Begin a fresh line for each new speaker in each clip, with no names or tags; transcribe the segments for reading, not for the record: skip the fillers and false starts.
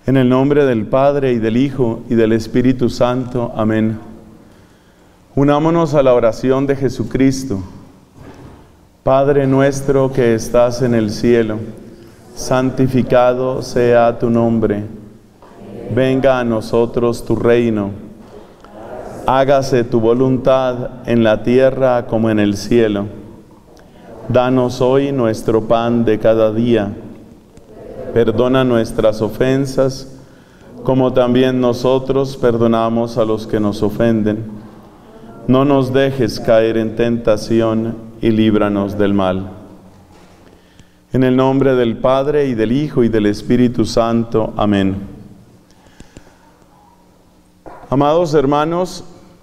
En el nombre del Padre, y del Hijo, y del Espíritu Santo. Amén. Unámonos a la oración de Jesucristo. Padre nuestro que estás en el cielo, santificado sea tu nombre. Venga a nosotros tu reino. Hágase tu voluntad en la tierra como en el cielo. Danos hoy nuestro pan de cada día. Perdona nuestras ofensas, como también nosotros perdonamos a los que nos ofenden. No nos dejes caer en tentación y líbranos del mal. En el nombre del Padre, y del Hijo, y del Espíritu Santo. Amén. Amados hermanos,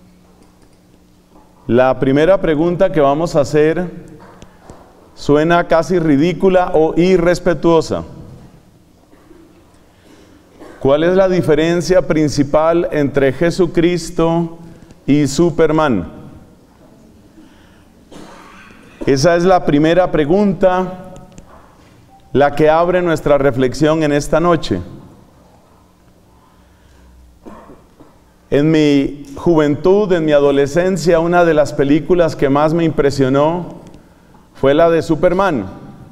la primera pregunta que vamos a hacer suena casi ridícula o irrespetuosa. ¿Cuál es la diferencia principal entre Jesucristo y Superman? Esa es la primera pregunta, la que abre nuestra reflexión en esta noche. En mi juventud, en mi adolescencia, una de las películas que más me impresionó fue la de Superman.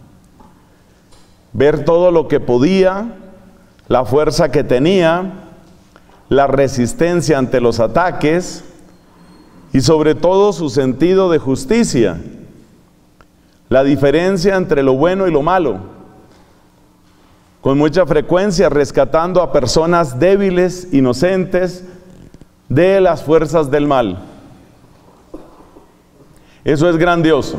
Ver todo lo que podía, la fuerza que tenía, la resistencia ante los ataques y sobre todo su sentido de justicia, la diferencia entre lo bueno y lo malo, con mucha frecuencia rescatando a personas débiles, inocentes, de las fuerzas del mal. Eso es grandioso.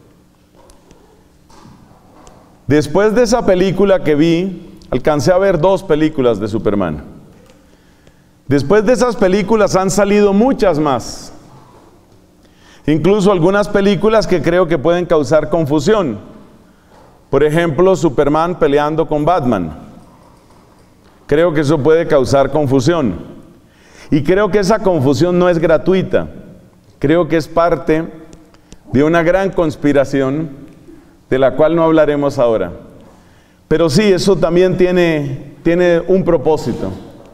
Después de esa película que vi, alcancé a ver 2 películas de Superman. Después de esas películas han salido muchas más. Incluso algunas películas que creo que pueden causar confusión. Por ejemplo, Superman peleando con Batman. Creo que eso puede causar confusión. Y creo que esa confusión no es gratuita. Creo que es parte de una gran conspiración de la cual no hablaremos ahora. Pero sí, eso también tiene un propósito.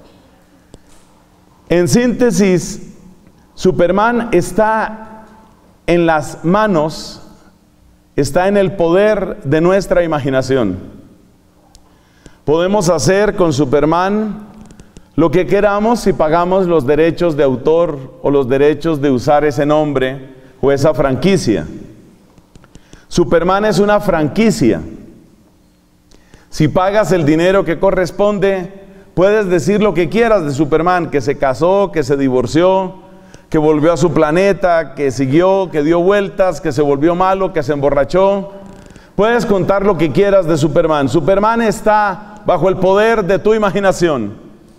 En síntesis, Superman está en las manos, está en el poder de nuestra imaginación. Podemos hacer con Superman lo que queramos si pagamos los derechos de autor o los derechos de usar ese nombre o esa franquicia. Superman es una franquicia. Si pagas el dinero que corresponde, puedes decir lo que quieras de Superman, que se casó, que se divorció, que volvió a su planeta, que siguió, que dio vueltas, que se volvió malo, que se emborrachó. Puedes contar lo que quieras de Superman. Superman está bajo el poder de tu imaginación.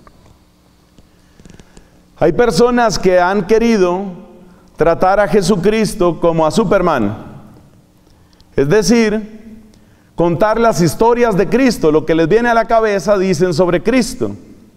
Hay personas que han querido tratar a Jesucristo como a Superman. Es decir, contar las historias de Cristo, lo que les viene a la cabeza dicen sobre Cristo.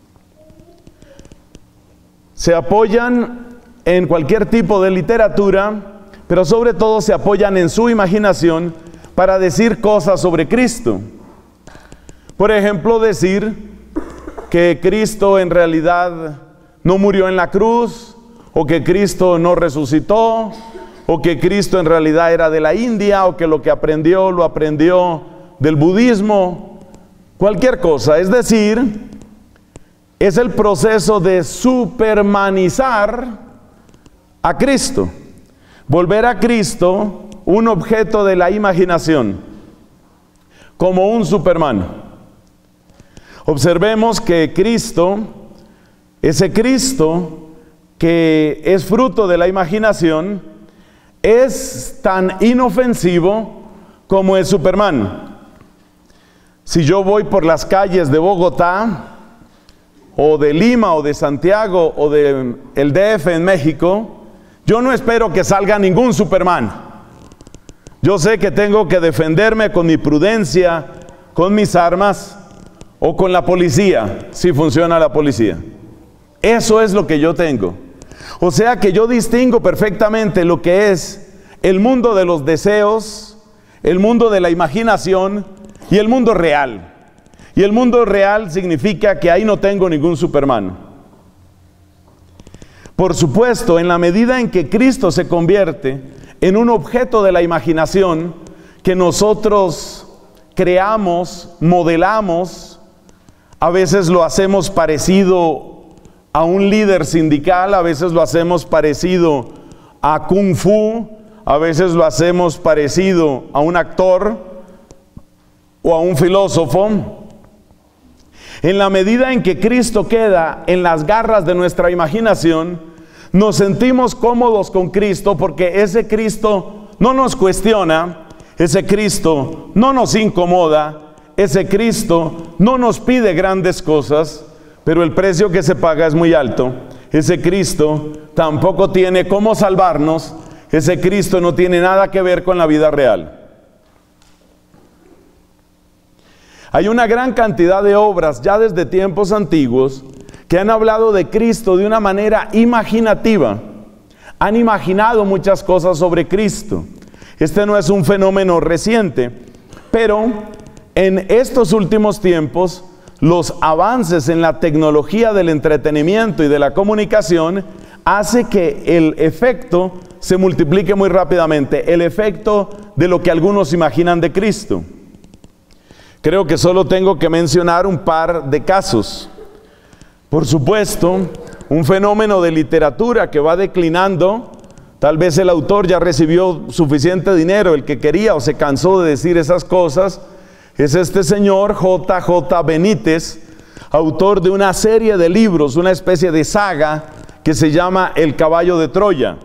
Se apoyan en cualquier tipo de literatura, pero sobre todo se apoyan en su imaginación para decir cosas sobre Cristo. Por ejemplo, decir que Cristo en realidad no murió en la cruz, o que Cristo no resucitó, o que Cristo en realidad era de la India, o que lo que aprendió, lo aprendió del budismo, cualquier cosa. Es decir, es el proceso de supermanizar a Cristo, volver a Cristo un objeto de la imaginación, como un Superman. Observemos que Cristo, ese Cristo que es fruto de la imaginación, es tan inofensivo como es Superman. Si yo voy por las calles de Bogotá, o de Lima, o de Santiago, o de el DF en México, yo no espero que salga ningún Superman. Yo sé que tengo que defenderme con mi prudencia, con mis armas, o con la policía, si funciona la policía. Eso es lo que yo tengo. O sea que yo distingo perfectamente lo que es el mundo de los deseos, el mundo de la imaginación y el mundo real. Y el mundo real significa que ahí no tengo ningún Superman. Por supuesto, en la medida en que Cristo se convierte en un objeto de la imaginación que nosotros creamos, modelamos, a veces lo hacemos parecido a un líder sindical, a veces lo hacemos parecido a Kung Fu, a veces lo hacemos parecido a un actor o a un filósofo. En la medida en que Cristo queda en las garras de nuestra imaginación, nos sentimos cómodos con Cristo porque ese Cristo no nos cuestiona, ese Cristo no nos incomoda, ese Cristo no nos pide grandes cosas, pero el precio que se paga es muy alto. Ese Cristo tampoco tiene cómo salvarnos, ese Cristo no tiene nada que ver con la vida real. Hay una gran cantidad de obras ya desde tiempos antiguos que han hablado de Cristo de una manera imaginativa. Han imaginado muchas cosas sobre Cristo. Este no es un fenómeno reciente, pero en estos últimos tiempos, los avances en la tecnología del entretenimiento y de la comunicación hace que el efecto se multiplique muy rápidamente, el efecto de lo que algunos imaginan de Cristo. Creo que solo tengo que mencionar un par de casos. Por supuesto, un fenómeno de literatura que va declinando. Tal vez el autor ya recibió suficiente dinero, el que quería, o se cansó de decir esas cosas. Es este señor J.J. Benítez, autor de una serie de libros, una especie de saga que se llama El caballo de Troya.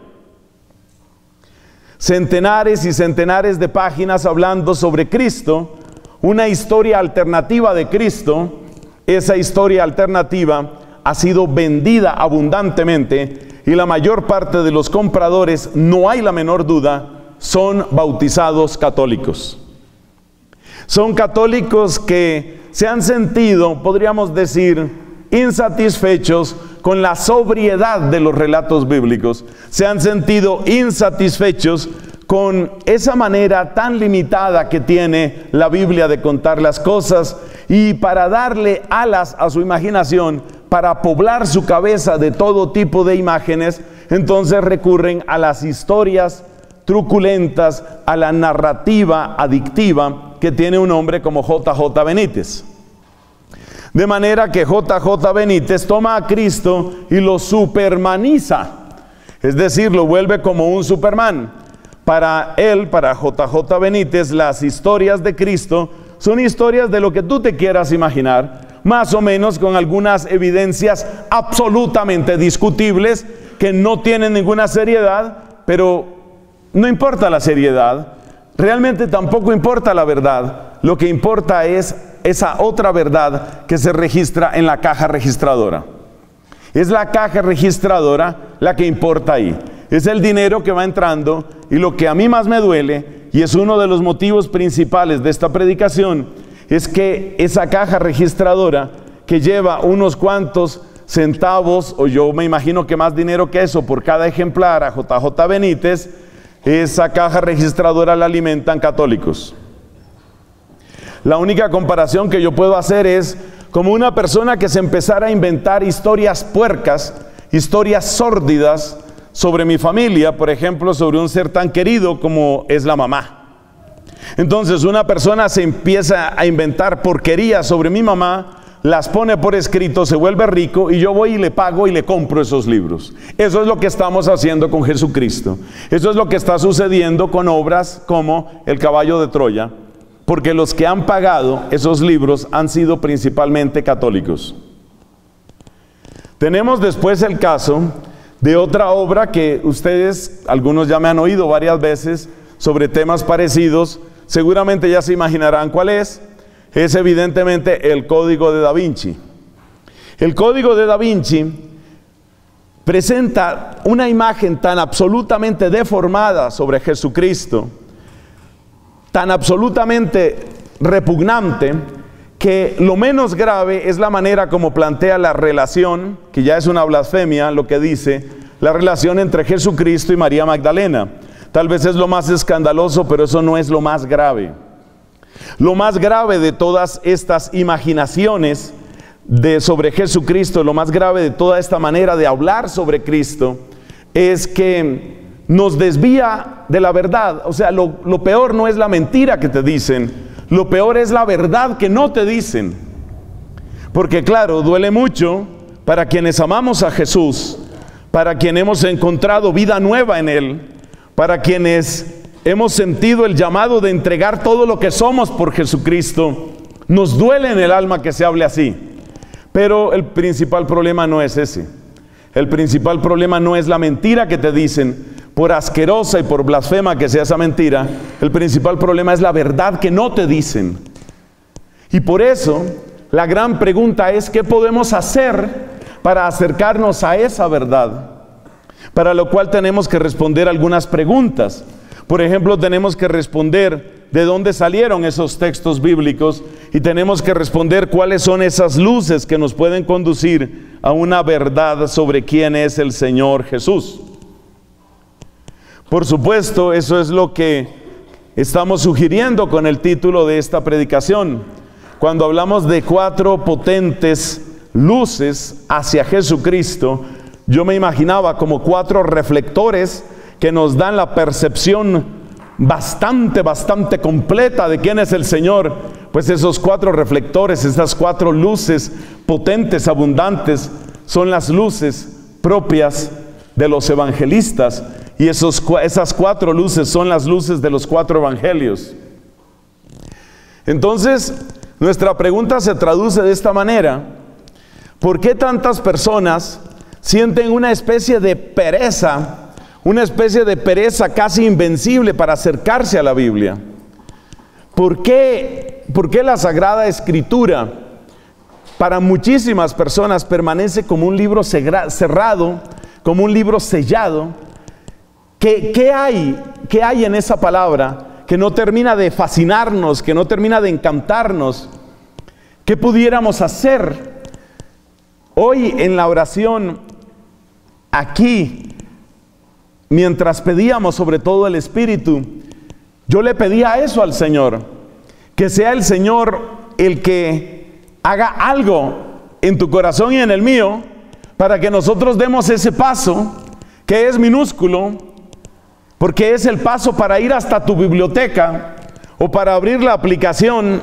Centenares y centenares de páginas hablando sobre Cristo, una historia alternativa de Cristo. Esa historia alternativa ha sido vendida abundantemente y la mayor parte de los compradores, no hay la menor duda, son bautizados católicos. Son católicos que se han sentido, podríamos decir, insatisfechos con la sobriedad de los relatos bíblicos. Se han sentido insatisfechos con esa manera tan limitada que tiene la Biblia de contar las cosas, y para darle alas a su imaginación, para poblar su cabeza de todo tipo de imágenes, entonces recurren a las historias truculentas, a la narrativa adictiva que tiene un hombre como J.J. Benítez. De manera que J.J. Benítez toma a Cristo y lo supermaniza, es decir, lo vuelve como un Superman. Para él, para J.J. Benítez, las historias de Cristo son historias de lo que tú te quieras imaginar, más o menos con algunas evidencias absolutamente discutibles que no tienen ninguna seriedad, pero no importa la seriedad, realmente tampoco importa la verdad, lo que importa es esa otra verdad que se registra en la caja registradora. Es la caja registradora la que importa ahí. Es el dinero que va entrando, y lo que a mí más me duele, y es uno de los motivos principales de esta predicación, es que esa caja registradora que lleva unos cuantos centavos, o yo me imagino que más dinero que eso, por cada ejemplar a J.J. Benítez, esa caja registradora la alimentan católicos. La única comparación que yo puedo hacer es como una persona que se empezara a inventar historias puercas, historias sórdidas sobre mi familia, por ejemplo, sobre un ser tan querido como es la mamá. Entonces una persona se empieza a inventar porquerías sobre mi mamá, las pone por escrito, se vuelve rico, y yo voy y le pago y le compro esos libros. Eso es lo que estamos haciendo con Jesucristo. Eso es lo que está sucediendo con obras como El caballo de Troya, porque los que han pagado esos libros han sido principalmente católicos. Tenemos después el caso de otra obra que ustedes, algunos ya me han oído varias veces sobre temas parecidos, seguramente ya se imaginarán cuál es. Es evidentemente el Código de Da Vinci. El Código de Da Vinci presenta una imagen tan absolutamente deformada sobre Jesucristo, tan absolutamente repugnante, que lo menos grave es la manera como plantea la relación, que ya es una blasfemia lo que dice, la relación entre Jesucristo y María Magdalena. Tal vez es lo más escandaloso, pero eso no es lo más grave. Lo más grave de todas estas imaginaciones sobre Jesucristo, lo más grave de toda esta manera de hablar sobre Cristo, es que nos desvía de la verdad. O sea, lo peor no es la mentira que te dicen, lo peor es la verdad que no te dicen. Porque claro, duele mucho para quienes amamos a Jesús, para quienes hemos encontrado vida nueva en Él, para quienes hemos sentido el llamado de entregar todo lo que somos por Jesucristo. Nos duele en el alma que se hable así. Pero el principal problema no es ese. El principal problema no es la mentira que te dicen, por asquerosa y por blasfema que sea esa mentira. El principal problema es la verdad que no te dicen. Y por eso, la gran pregunta es, ¿qué podemos hacer para acercarnos a esa verdad? Para lo cual tenemos que responder algunas preguntas. Por ejemplo, tenemos que responder de dónde salieron esos textos bíblicos y tenemos que responder cuáles son esas luces que nos pueden conducir a una verdad sobre quién es el Señor Jesús. Por supuesto, eso es lo que estamos sugiriendo con el título de esta predicación. Cuando hablamos de 4 potentes luces hacia Jesucristo, yo me imaginaba como 4 reflectores que nos dan la percepción bastante completa de quién es el Señor. Pues esos 4 reflectores, esas 4 luces potentes, abundantes, son las luces propias de los evangelistas. Y esas 4 luces son las luces de los 4 evangelios. Entonces, nuestra pregunta se traduce de esta manera: ¿por qué tantas personas sienten una especie de pereza casi invencible para acercarse a la Biblia? ¿Por qué la Sagrada Escritura para muchísimas personas permanece como un libro cerrado, como un libro sellado? ¿Qué hay en esa palabra que no termina de fascinarnos, que no termina de encantarnos? ¿Qué pudiéramos hacer? Hoy en la oración, aquí, mientras pedíamos sobre todo el Espíritu, yo le pedía eso al Señor, que sea el Señor el que haga algo en tu corazón y en el mío, para que nosotros demos ese paso, que es minúsculo, porque es el paso para ir hasta tu biblioteca, o para abrir la aplicación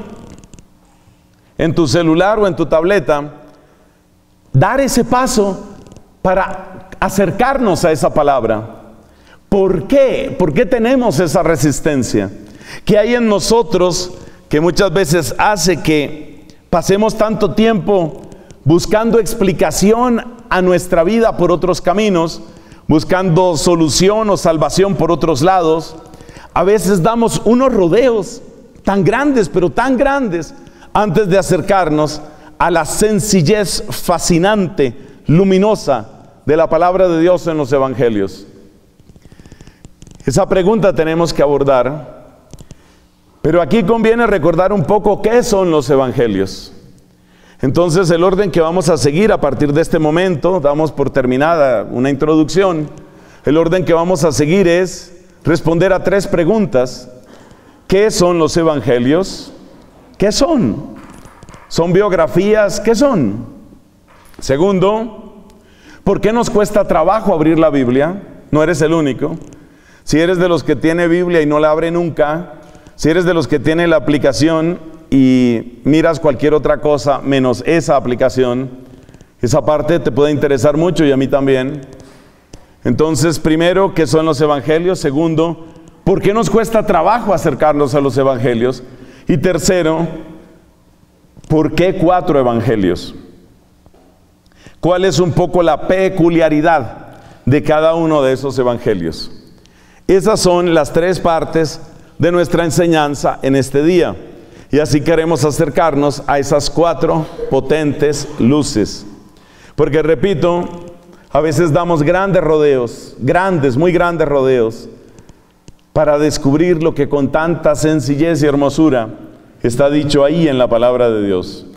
en tu celular o en tu tableta, dar ese paso para acercarnos a esa palabra. ¿Por qué? ¿Por qué tenemos esa resistencia? ¿Qué hay en nosotros que muchas veces hace que pasemos tanto tiempo buscando explicación a nuestra vida por otros caminos, buscando solución o salvación por otros lados? A veces damos unos rodeos tan grandes, pero tan grandes, antes de acercarnos a la sencillez fascinante, luminosa de la palabra de Dios en los evangelios. Esa pregunta tenemos que abordar, pero aquí conviene recordar un poco qué son los evangelios. Entonces, el orden que vamos a seguir a partir de este momento, damos por terminada una introducción. El orden que vamos a seguir es responder a 3 preguntas. ¿Qué son los evangelios? ¿Qué son? ¿Son biografías? ¿Qué son? Segundo, ¿por qué nos cuesta trabajo abrir la Biblia? No eres el único. Si eres de los que tiene Biblia y no la abre nunca, si eres de los que tiene la aplicación y miras cualquier otra cosa menos esa aplicación, esa parte te puede interesar mucho y a mí también. Entonces, primero, ¿qué son los evangelios? Segundo, ¿por qué nos cuesta trabajo acercarnos a los evangelios? Y tercero, ¿por qué 4 evangelios? ¿Cuál es un poco la peculiaridad de cada uno de esos evangelios? Esas son las 3 partes de nuestra enseñanza en este día. Y así queremos acercarnos a esas 4 potentes luces. Porque repito, a veces damos grandes rodeos, muy grandes rodeos, para descubrir lo que con tanta sencillez y hermosura está dicho ahí en la palabra de Dios.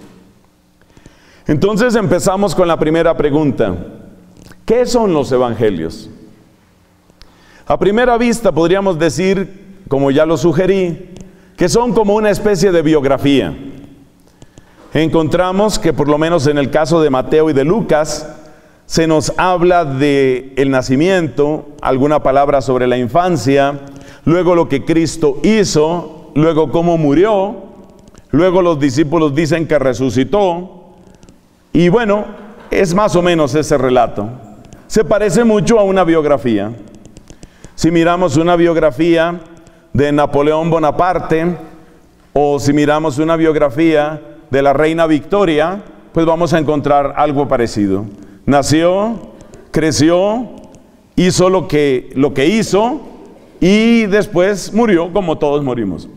Entonces empezamos con la primera pregunta. ¿Qué son los evangelios? A primera vista podríamos decir, como ya lo sugerí, que son como una especie de biografía. Encontramos que por lo menos en el caso de Mateo y de Lucas, se nos habla del nacimiento, alguna palabra sobre la infancia, luego lo que Cristo hizo, luego cómo murió, luego los discípulos dicen que resucitó, y bueno, es más o menos ese relato. Se parece mucho a una biografía. Si miramos una biografía de Napoleón Bonaparte, o si miramos una biografía de la reina Victoria, pues vamos a encontrar algo parecido. Nació, creció, hizo lo que hizo y después murió como todos morimos.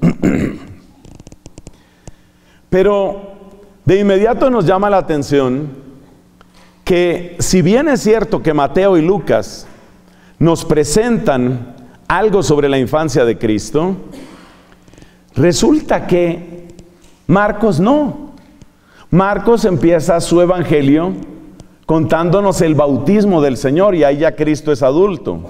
Pero de inmediato nos llama la atención que si bien es cierto que Mateo y Lucas nos presentan algo sobre la infancia de Cristo, resulta que Marcos no. Marcos empieza su evangelio contándonos el bautismo del Señor, y ahí ya Cristo es adulto.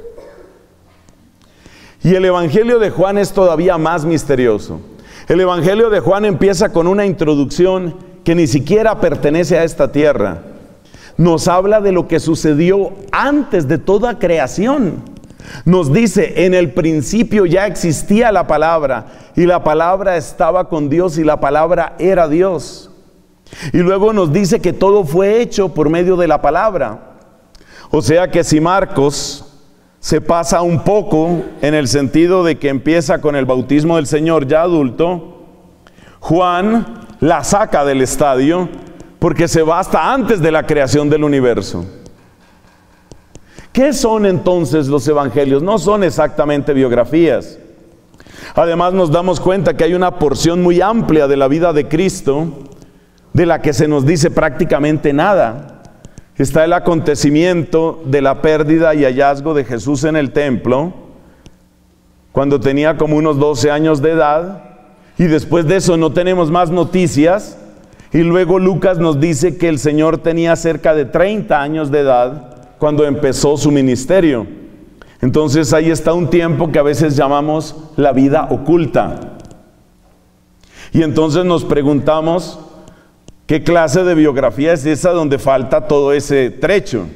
Y el evangelio de Juan es todavía más misterioso. El evangelio de Juan empieza con una introducción que ni siquiera pertenece a esta tierra. Nos habla de lo que sucedió antes de toda creación. Nos dice, en el principio ya existía la palabra, y la palabra estaba con Dios, y la palabra era Dios. Y luego nos dice que todo fue hecho por medio de la palabra. O sea que si Marcos se pasa un poco en el sentido de que empieza con el bautismo del Señor ya adulto, Juan la saca del estadio porque se va hasta antes de la creación del universo. ¿Qué son entonces los evangelios? No son exactamente biografías. Además nos damos cuenta que hay una porción muy amplia de la vida de Cristo de la que se nos dice prácticamente nada. Está el acontecimiento de la pérdida y hallazgo de Jesús en el templo, cuando tenía como unos 12 años de edad, y después de eso no tenemos más noticias, y luego Lucas nos dice que el Señor tenía cerca de 30 años de edad cuando empezó su ministerio. Entonces ahí está un tiempo que a veces llamamos la vida oculta. Y entonces nos preguntamos, ¿qué clase de biografía es esa donde falta todo ese trecho?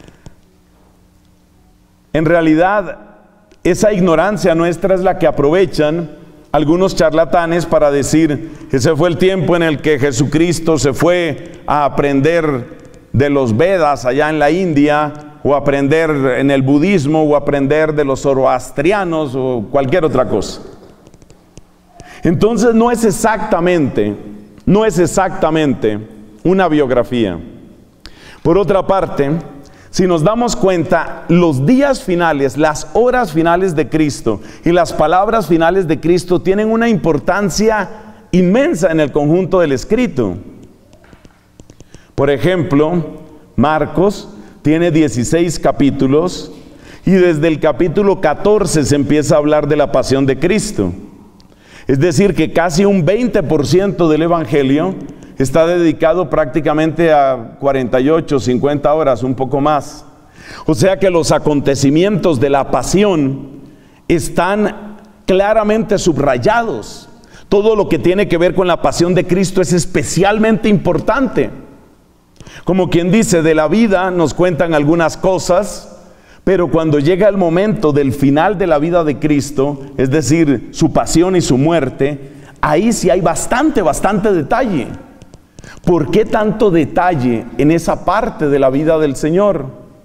En realidad, esa ignorancia nuestra es la que aprovechan algunos charlatanes para decir que ese fue el tiempo en el que Jesucristo se fue a aprender de los Vedas allá en la India, o aprender en el budismo, o aprender de los zoroastrianos, o cualquier otra cosa. Entonces no es exactamente una biografía. Por otra parte, si nos damos cuenta, los días finales, las horas finales de Cristo y las palabras finales de Cristo tienen una importancia inmensa en el conjunto del escrito. Por ejemplo, Marcos tiene 16 capítulos y desde el capítulo 14 se empieza a hablar de la pasión de Cristo. Es decir, que casi un 20% del evangelio está dedicado prácticamente a 48, 50 horas, un poco más. O sea que los acontecimientos de la pasión están claramente subrayados. Todo lo que tiene que ver con la pasión de Cristo es especialmente importante. Como quien dice, de la vida nos cuentan algunas cosas, pero cuando llega el momento del final de la vida de Cristo, es decir, su pasión y su muerte, ahí sí hay bastante detalle. ¿Por qué tanto detalle en esa parte de la vida del Señor?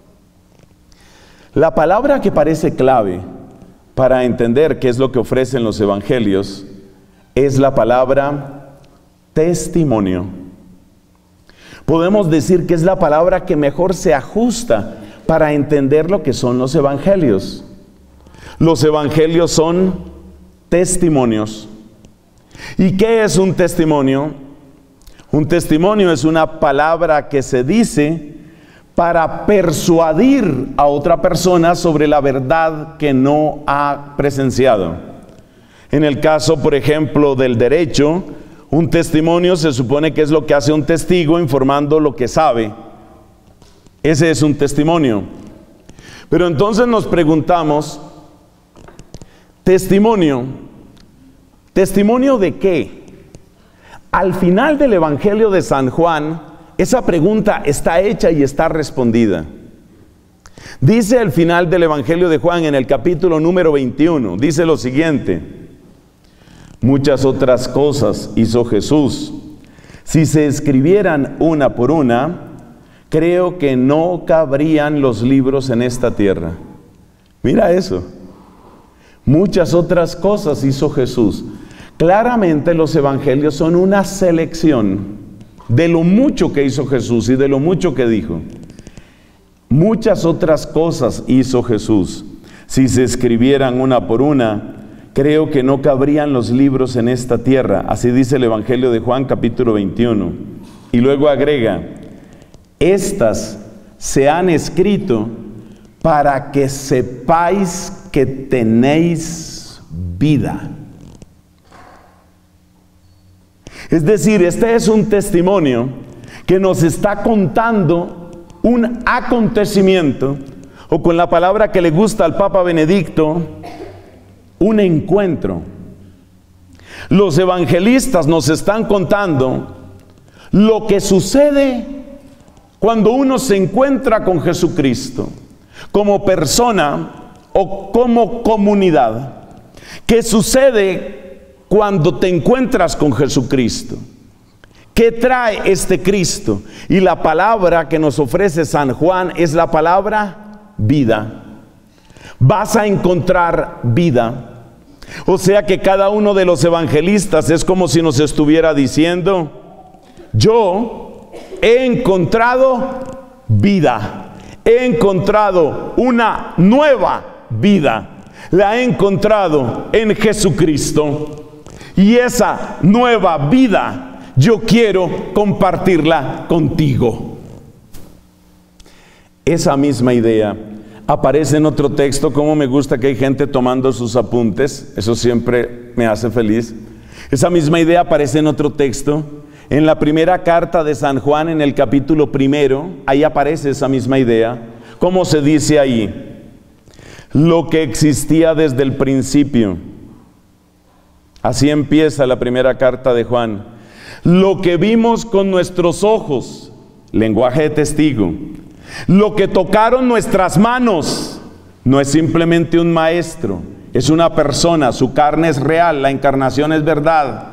La palabra que parece clave para entender qué es lo que ofrecen los evangelios es la palabra testimonio. Podemos decir que es la palabra que mejor se ajusta para entender lo que son los evangelios. Los evangelios son testimonios. ¿Y qué es un testimonio? Un testimonio es una palabra que se dice para persuadir a otra persona sobre la verdad que no ha presenciado. En el caso, por ejemplo, del derecho, un testimonio se supone que es lo que hace un testigo informando lo que sabe. Ese es un testimonio. Pero entonces nos preguntamos, testimonio, ¿Testimonio de qué? Al final del Evangelio de San Juan, esa pregunta está hecha y está respondida. Dice al final del Evangelio de Juan, en el capítulo número 21, dice lo siguiente: muchas otras cosas hizo Jesús. Si se escribieran una por una, creo que no cabrían los libros en esta tierra. Mira eso. Muchas otras cosas hizo Jesús. Claramente los evangelios son una selección de lo mucho que hizo Jesús y de lo mucho que dijo. Muchas otras cosas hizo Jesús. Si se escribieran una por una, creo que no cabrían los libros en esta tierra. Así dice el Evangelio de Juan, capítulo 21. Y luego agrega: estas se han escrito para que sepáis que tenéis vida. Es decir, este es un testimonio que nos está contando un acontecimiento, o con la palabra que le gusta al Papa Benedicto, un encuentro. Los evangelistas nos están contando lo que sucede cuando uno se encuentra con Jesucristo, como persona o como comunidad. ¿Qué sucede cuando te encuentras con Jesucristo? ¿Qué trae este Cristo? Y la palabra que nos ofrece San Juan es la palabra vida. Vas a encontrar vida. O sea que cada uno de los evangelistas es como si nos estuviera diciendo: yo he encontrado vida, he encontrado una nueva vida, la he encontrado en Jesucristo, y esa nueva vida yo quiero compartirla contigo. Esa misma idea aparece en otro texto. Como me gusta que hay gente tomando sus apuntes, eso siempre me hace feliz. Esa misma idea aparece en otro texto, en la primera carta de San Juan, en el capítulo 1, ahí aparece esa misma idea. ¿Cómo se dice ahí? Lo que existía desde el principio. Así empieza la primera carta de Juan. Lo que vimos con nuestros ojos, lenguaje de testigo. Lo que tocaron nuestras manos, no es simplemente un maestro, es una persona, su carne es real, la encarnación es verdad.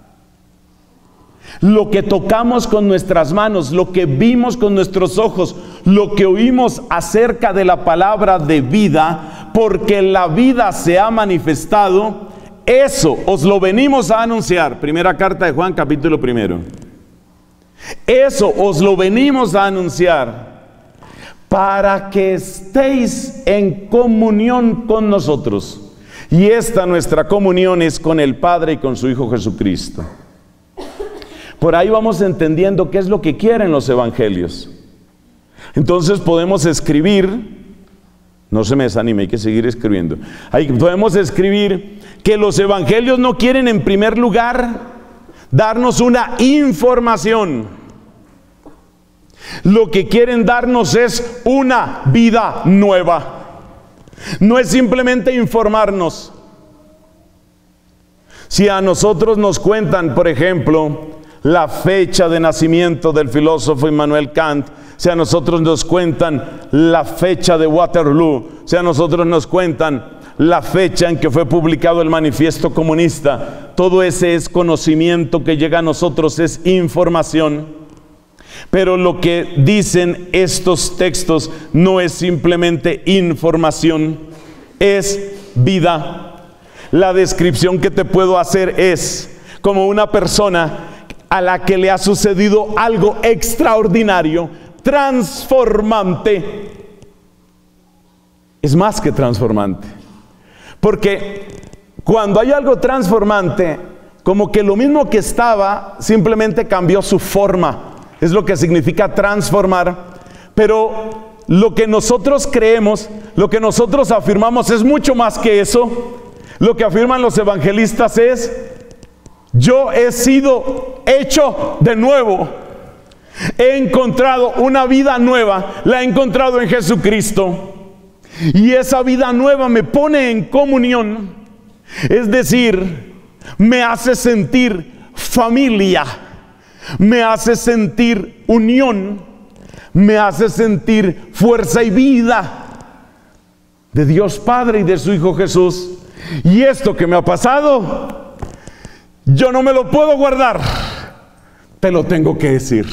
Lo que tocamos con nuestras manos, lo que vimos con nuestros ojos, lo que oímos acerca de la palabra de vida, porque la vida se ha manifestado, eso os lo venimos a anunciar. Primera carta de Juan, capítulo 1. Eso os lo venimos a anunciar para que estéis en comunión con nosotros. Y esta nuestra comunión es con el Padre y con su Hijo Jesucristo. Por ahí vamos entendiendo qué es lo que quieren los evangelios. Entonces podemos escribir, no se me desanime, hay que seguir escribiendo. Ahí podemos escribir que los evangelios no quieren en primer lugar darnos una información. Lo que quieren darnos es una vida nueva. No es simplemente informarnos. Si a nosotros nos cuentan, por ejemplo, la fecha de nacimiento del filósofo Immanuel Kant, si a nosotros nos cuentan la fecha de Waterloo, si a nosotros nos cuentan la fecha en que fue publicado el manifiesto comunista, todo ese es conocimiento que llega a nosotros, es información. Pero lo que dicen estos textos no es simplemente información, es vida. La descripción que te puedo hacer es como una persona a la que le ha sucedido algo extraordinario, transformante. Es más que transformante. Porque cuando hay algo transformante, como que lo mismo que estaba, simplemente cambió su forma. Es lo que significa transformar. Pero lo que nosotros creemos, lo que nosotros afirmamos es mucho más que eso. Lo que afirman los evangelistas es: yo he sido hecho de nuevo. He encontrado una vida nueva, la he encontrado en Jesucristo. Y esa vida nueva me pone en comunión. Es decir, me hace sentir familia, me hace sentir unión, me hace sentir fuerza y vida de Dios Padre y de su Hijo Jesús. Y esto que me ha pasado, yo no me lo puedo guardar, te lo tengo que decir.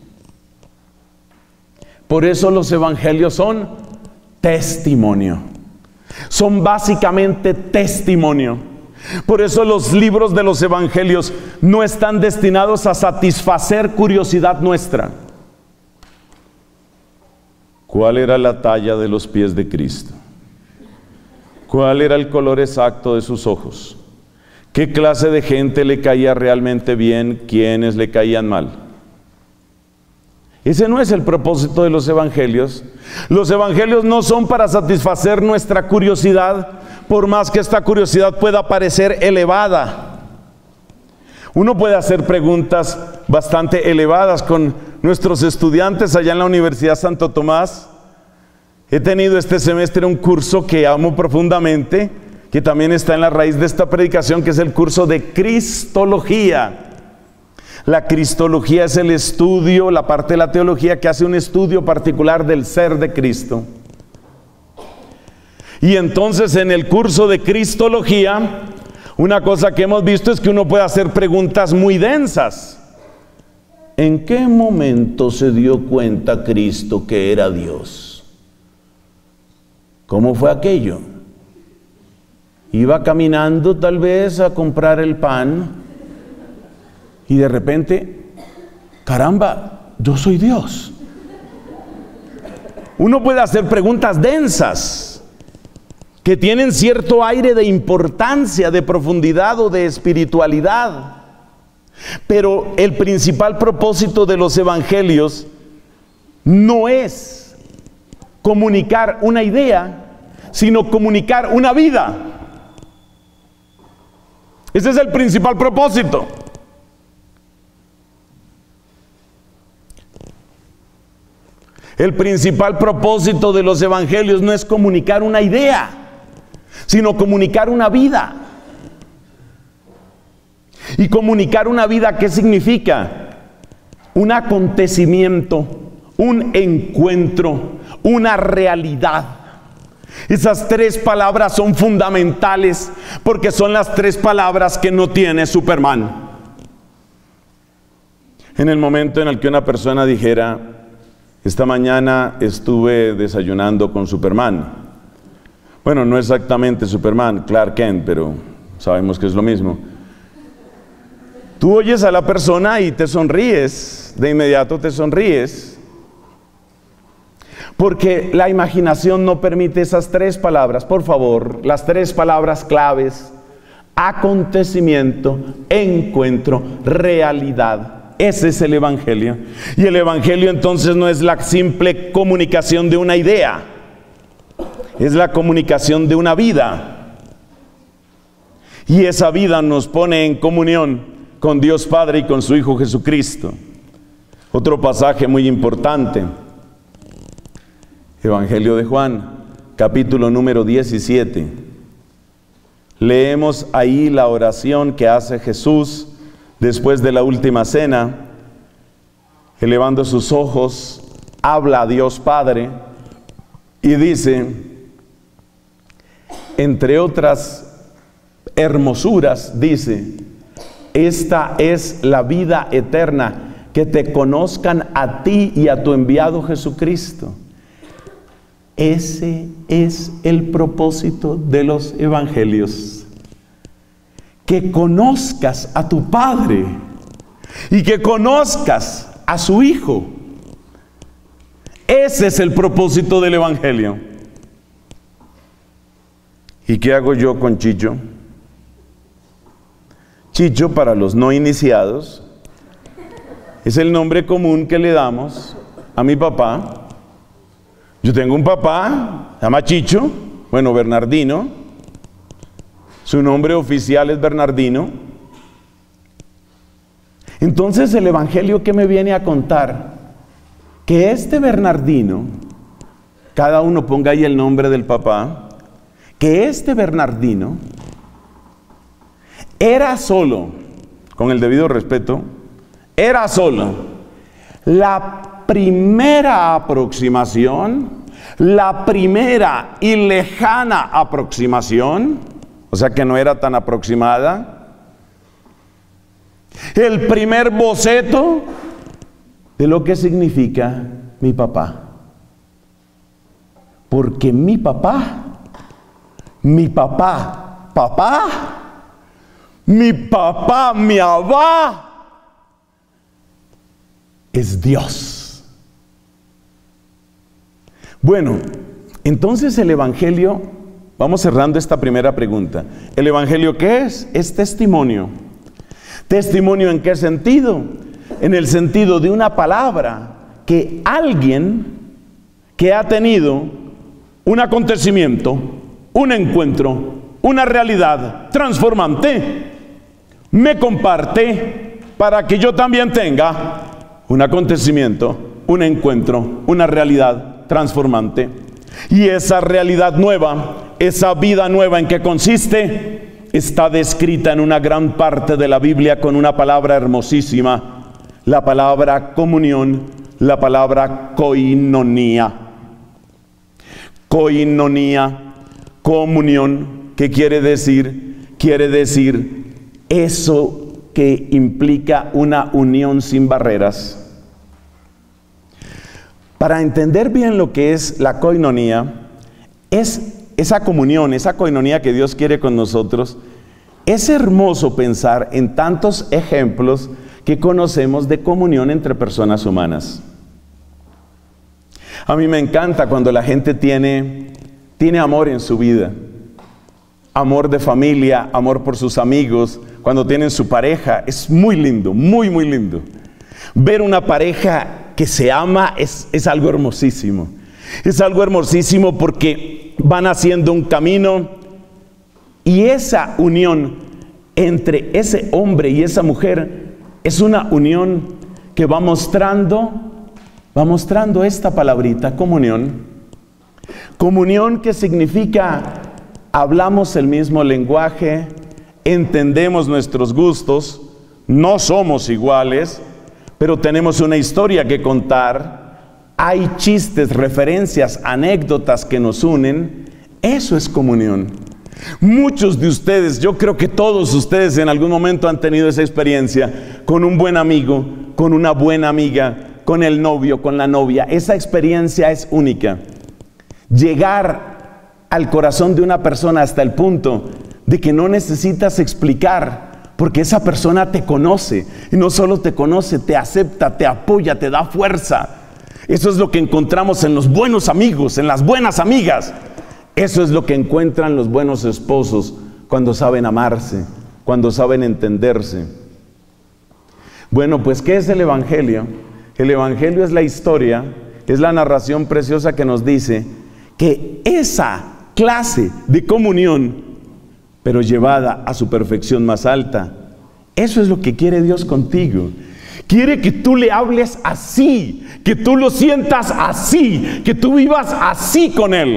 Por eso los evangelios son testimonio, son básicamente testimonio. Por eso los libros de los evangelios no están destinados a satisfacer curiosidad nuestra. ¿Cuál era la talla de los pies de Cristo? ¿Cuál era el color exacto de sus ojos? ¿Qué clase de gente le caía realmente bien? ¿Quiénes le caían mal? Ese no es el propósito de los evangelios. Los evangelios no son para satisfacer nuestra curiosidad, por más que esta curiosidad pueda parecer elevada. Uno puede hacer preguntas bastante elevadas con nuestros estudiantes allá en la Universidad Santo Tomás. He tenido este semestre un curso que amo profundamente, que también está en la raíz de esta predicación, que es el curso de Cristología. La Cristología es el estudio, la parte de la teología que hace un estudio particular del ser de Cristo. Y entonces en el curso de Cristología, una cosa que hemos visto es que uno puede hacer preguntas muy densas. ¿En qué momento se dio cuenta Cristo que era Dios? ¿Cómo fue aquello? Iba caminando tal vez a comprar el pan y de repente, caramba, yo soy Dios. Uno puede hacer preguntas densas que tienen cierto aire de importancia, de profundidad o de espiritualidad. Pero el principal propósito de los evangelios no es comunicar una idea, sino comunicar una vida. Ese es el principal propósito. El principal propósito de los evangelios no es comunicar una idea, sino comunicar una vida. ¿Y comunicar una vida qué significa? Un acontecimiento, un encuentro, una realidad. Esas tres palabras son fundamentales porque son las tres palabras que no tiene Superman. En el momento en el que una persona dijera: esta mañana estuve desayunando con Superman. Bueno, no exactamente Superman, Clark Kent, pero sabemos que es lo mismo. Tú oyes a la persona y te sonríes, de inmediato te sonríes. Porque la imaginación no permite esas tres palabras, por favor, las tres palabras claves: acontecimiento, encuentro, realidad. Ese es el evangelio. Y el evangelio entonces no es la simple comunicación de una idea, es la comunicación de una vida. Y esa vida nos pone en comunión con Dios Padre y con su Hijo Jesucristo. Otro pasaje muy importante, Evangelio de Juan, capítulo número 17. Leemos ahí la oración que hace Jesús después de la última cena. Elevando sus ojos, habla a Dios Padre y dice, entre otras hermosuras, dice: esta es la vida eterna, que te conozcan a ti y a tu enviado Jesucristo. Ese es el propósito de los evangelios. Que conozcas a tu Padre y que conozcas a su Hijo. Ese es el propósito del evangelio. ¿Y qué hago yo con Chicho? Chicho, para los no iniciados, es el nombre común que le damos a mi papá. Yo tengo un papá, se llama Chicho, bueno, Bernardino. Su nombre oficial es Bernardino. Entonces el evangelio que me viene a contar, que este Bernardino, cada uno ponga ahí el nombre del papá, que este Bernardino era solo, con el debido respeto, era solo la primera aproximación, la primera y lejana aproximación, o sea que no era tan aproximada, el primer boceto de lo que significa mi papá. Porque mi papá, mi Abba, es Dios. Bueno, entonces el Evangelio, vamos cerrando esta primera pregunta. ¿El Evangelio qué es? Es testimonio. ¿Testimonio en qué sentido? En el sentido de una palabra que alguien que ha tenido un acontecimiento, un encuentro, una realidad transformante, me comparte para que yo también tenga un acontecimiento, un encuentro, una realidad transformante. Y esa realidad nueva, esa vida nueva, ¿en qué consiste? Está descrita en una gran parte de la Biblia con una palabra hermosísima, la palabra comunión, la palabra koinonía. Koinonía, comunión, ¿qué quiere decir? Quiere decir eso que implica una unión sin barreras. Para entender bien lo que es la koinonía, es esa comunión, esa koinonía que Dios quiere con nosotros. Es hermoso pensar en tantos ejemplos que conocemos de comunión entre personas humanas. A mí me encanta cuando la gente tiene amor en su vida. Amor de familia, amor por sus amigos, cuando tienen su pareja. Es muy lindo, muy, muy lindo. Ver una pareja que se ama es algo hermosísimo. Es algo hermosísimo porque van haciendo un camino y esa unión entre ese hombre y esa mujer es una unión que va mostrando esta palabrita, comunión. Comunión, que significa hablamos el mismo lenguaje, entendemos nuestros gustos, no somos iguales, pero tenemos una historia que contar. Hay chistes, referencias, anécdotas que nos unen. Eso es comunión. Muchos de ustedes, yo creo que todos ustedes en algún momento han tenido esa experiencia con un buen amigo, con una buena amiga, con el novio, con la novia. Esa experiencia es única. Llegar al corazón de una persona hasta el punto de que no necesitas explicar, porque esa persona te conoce, y no solo te conoce, te acepta, te apoya, te da fuerza. Eso es lo que encontramos en los buenos amigos, en las buenas amigas. Eso es lo que encuentran los buenos esposos cuando saben amarse, cuando saben entenderse. Bueno, pues ¿qué es el Evangelio? El Evangelio es la historia, es la narración preciosa que nos dice que esa clase de comunión, pero llevada a su perfección más alta, eso es lo que quiere Dios contigo. Quiere que tú le hables así, que tú lo sientas así, que tú vivas así con Él.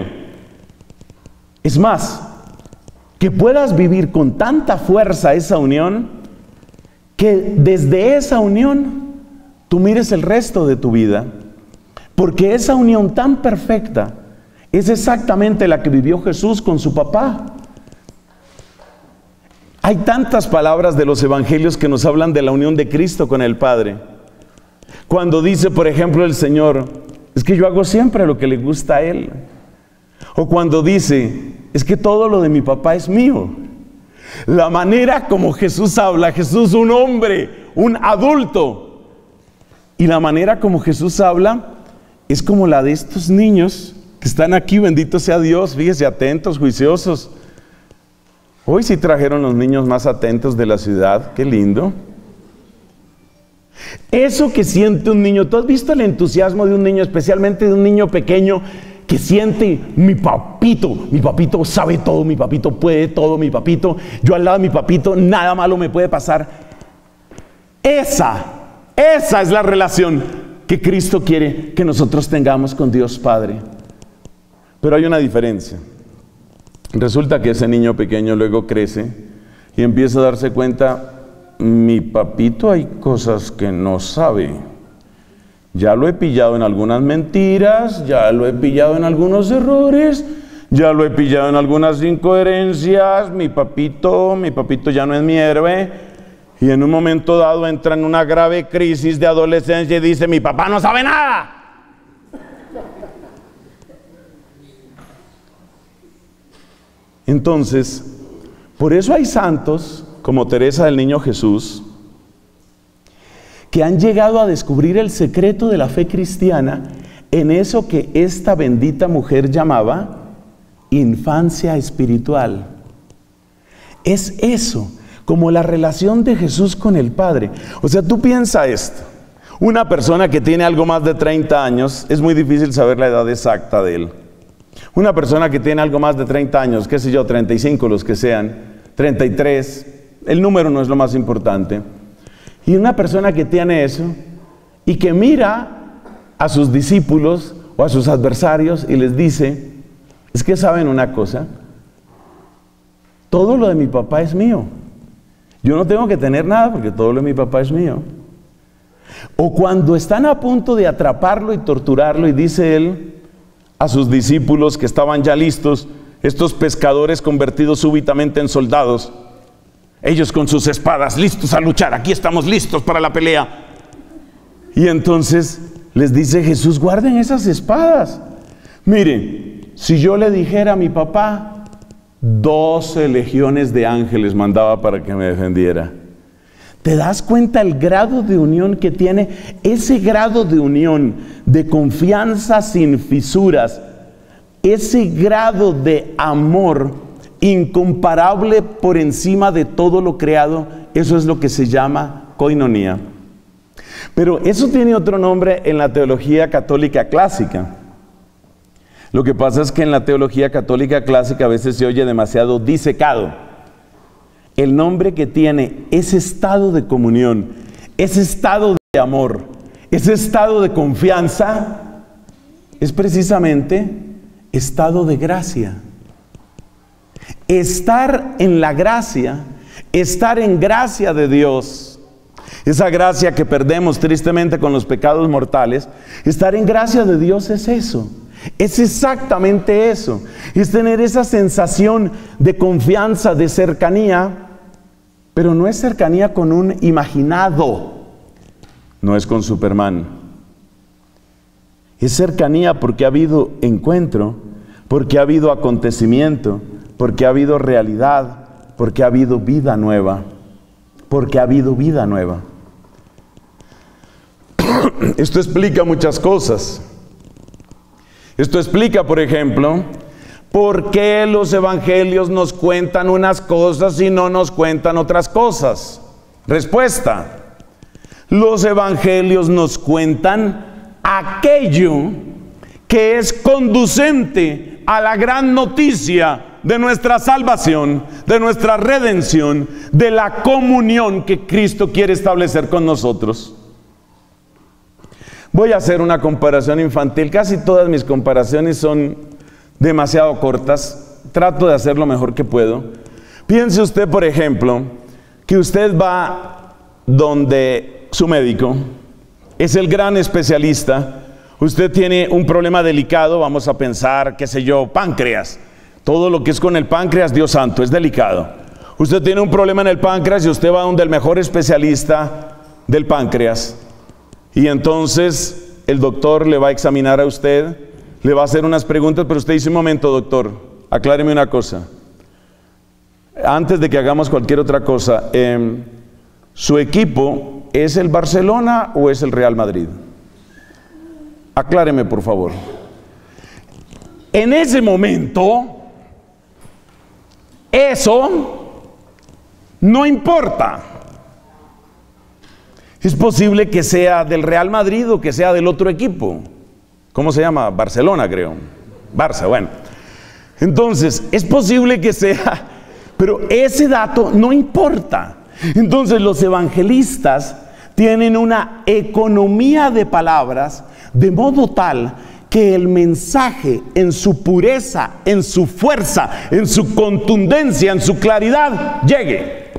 Es más, que puedas vivir con tanta fuerza esa unión, que desde esa unión tú mires el resto de tu vida, porque esa unión tan perfecta es exactamente la que vivió Jesús con su papá. Hay tantas palabras de los evangelios que nos hablan de la unión de Cristo con el Padre. Cuando dice, por ejemplo, el Señor, es que yo hago siempre lo que le gusta a Él. O cuando dice, es que todo lo de mi papá es mío. La manera como Jesús habla, Jesús un hombre, un adulto. Y la manera como Jesús habla es como la de estos niños que están aquí, bendito sea Dios, fíjense, atentos, juiciosos. Hoy sí trajeron los niños más atentos de la ciudad, qué lindo. Eso que siente un niño, ¿tú has visto el entusiasmo de un niño, especialmente de un niño pequeño, que siente, mi papito sabe todo, mi papito puede todo, mi papito, yo al lado de mi papito, nada malo me puede pasar? Esa es la relación que Cristo quiere que nosotros tengamos con Dios Padre. Pero hay una diferencia. Resulta que ese niño pequeño luego crece y empieza a darse cuenta, mi papito hay cosas que no sabe. Ya lo he pillado en algunas mentiras, ya lo he pillado en algunos errores, ya lo he pillado en algunas incoherencias. Mi papito ya no es mi héroe. Y en un momento dado entra en una grave crisis de adolescencia y dice, mi papá no sabe nada. Entonces, por eso hay santos como Teresa del Niño Jesús que han llegado a descubrir el secreto de la fe cristiana en eso que esta bendita mujer llamaba infancia espiritual. Es eso, como la relación de Jesús con el Padre. O sea, tú piensa esto, una persona que tiene algo más de 30 años, es muy difícil saber la edad exacta de él. Una persona que tiene algo más de 30 años, qué sé yo, 35 los que sean, 33, el número no es lo más importante. Y una persona que tiene eso y que mira a sus discípulos o a sus adversarios y les dice, es que saben una cosa, todo lo de mi papá es mío. Yo no tengo que tener nada porque todo lo de mi papá es mío. O cuando están a punto de atraparlo y torturarlo y dice él a sus discípulos que estaban ya listos, estos pescadores convertidos súbitamente en soldados, ellos con sus espadas listos a luchar, aquí estamos listos para la pelea. Y entonces les dice Jesús, guarden esas espadas. Miren, si yo le dijera a mi papá, 12 legiones de ángeles mandaba para que me defendiera. ¿Te das cuenta el grado de unión que tiene? Ese grado de unión, de confianza sin fisuras, ese grado de amor incomparable por encima de todo lo creado, eso es lo que se llama koinonía. Pero eso tiene otro nombre en la teología católica clásica. Lo que pasa es que en la teología católica clásica a veces se oye demasiado disecado. El nombre que tiene ese estado de comunión, ese estado de amor, ese estado de confianza, es precisamente estado de gracia. Estar en la gracia, estar en gracia de Dios, esa gracia que perdemos tristemente con los pecados mortales, estar en gracia de Dios es eso. Es exactamente eso, es tener esa sensación de confianza, de cercanía, pero no es cercanía con un imaginado, no es con Superman. Es cercanía porque ha habido encuentro, porque ha habido acontecimiento, porque ha habido realidad, porque ha habido vida nueva, porque ha habido vida nueva. Esto explica muchas cosas. Esto explica, por ejemplo, por qué los evangelios nos cuentan unas cosas y no nos cuentan otras cosas. Respuesta: los evangelios nos cuentan aquello que es conducente a la gran noticia de nuestra salvación, de nuestra redención, de la comunión que Cristo quiere establecer con nosotros. Voy a hacer una comparación infantil. Casi todas mis comparaciones son demasiado cortas. Trato de hacer lo mejor que puedo. Piense usted, por ejemplo, que usted va donde su médico, es el gran especialista. Usted tiene un problema delicado, vamos a pensar, qué sé yo, páncreas. Todo lo que es con el páncreas, Dios santo, es delicado. Usted tiene un problema en el páncreas y usted va donde el mejor especialista del páncreas. Y entonces el doctor le va a examinar a usted, le va a hacer unas preguntas, pero usted dice, un momento, doctor, acláreme una cosa. Antes de que hagamos cualquier otra cosa, ¿su equipo es el Barcelona o es el Real Madrid? Acláreme, por favor. En ese momento, eso no importa. Es posible que sea del Real Madrid o que sea del otro equipo. ¿Cómo se llama? Barcelona, creo. Barça, bueno. Entonces, es posible que sea, pero ese dato no importa. Entonces, los evangelistas tienen una economía de palabras de modo tal que el mensaje en su pureza, en su fuerza, en su contundencia, en su claridad, llegue.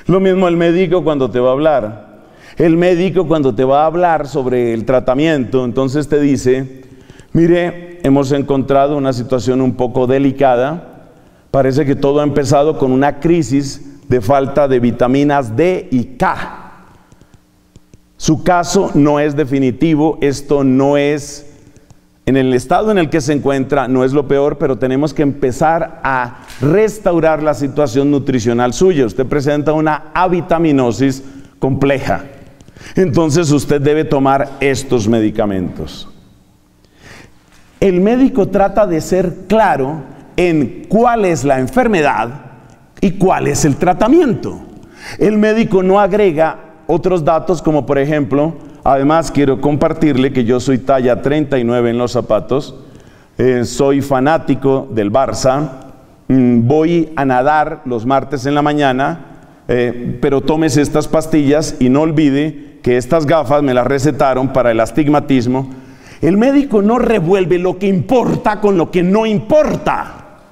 Lo mismo el médico cuando te va a hablar. El médico cuando te va a hablar sobre el tratamiento, entonces te dice, mire, hemos encontrado una situación un poco delicada. Parece que todo ha empezado con una crisis de falta de vitaminas D y K. Su caso no es definitivo, esto no es, en el estado en el que se encuentra, no es lo peor, pero tenemos que empezar a restaurar la situación nutricional suya. Usted presenta una avitaminosis compleja. Entonces usted debe tomar estos medicamentos. El médico trata de ser claro en cuál es la enfermedad y cuál es el tratamiento. El médico no agrega otros datos como por ejemplo, además quiero compartirle que yo soy talla 39 en los zapatos, soy fanático del Barça, voy a nadar los martes en la mañana, pero tómese estas pastillas y no olvide que estas gafas me las recetaron para el astigmatismo. El médico no revuelve lo que importa con lo que no importa.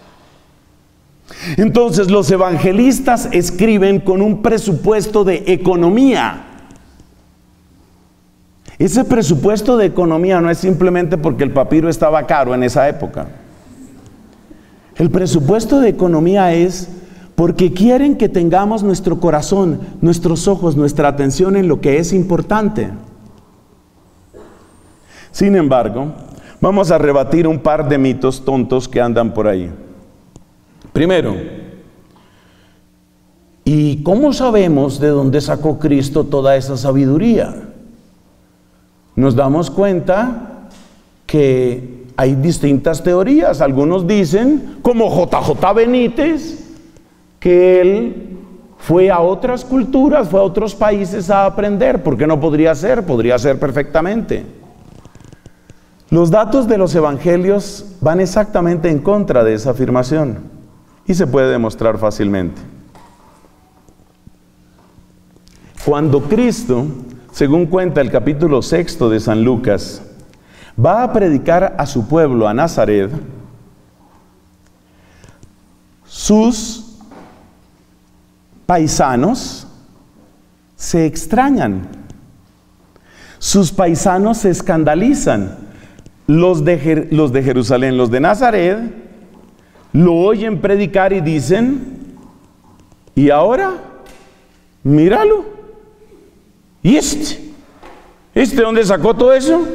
Entonces los evangelistas escriben con un presupuesto de economía. Ese presupuesto de economía no es simplemente porque el papiro estaba caro en esa época. El presupuesto de economía es porque quieren que tengamos nuestro corazón, nuestros ojos, nuestra atención en lo que es importante. Sin embargo, vamos a rebatir un par de mitos tontos que andan por ahí. Primero, ¿y cómo sabemos de dónde sacó Cristo toda esa sabiduría? Nos damos cuenta que hay distintas teorías. Algunos dicen, como JJ Benítez, que él fue a otras culturas, fue a otros países a aprender. ¿Por qué no podría ser? Podría ser perfectamente. Los datos de los evangelios van exactamente en contra de esa afirmación. Y se puede demostrar fácilmente. Cuando Cristo, según cuenta el capítulo 6 de San Lucas, va a predicar a su pueblo, a Nazaret, sus paisanos se extrañan. Sus paisanos se escandalizan. Los de Jerusalén, los de Nazaret, lo oyen predicar y dicen, ¿y ahora? Míralo. ¿Y este dónde sacó todo eso?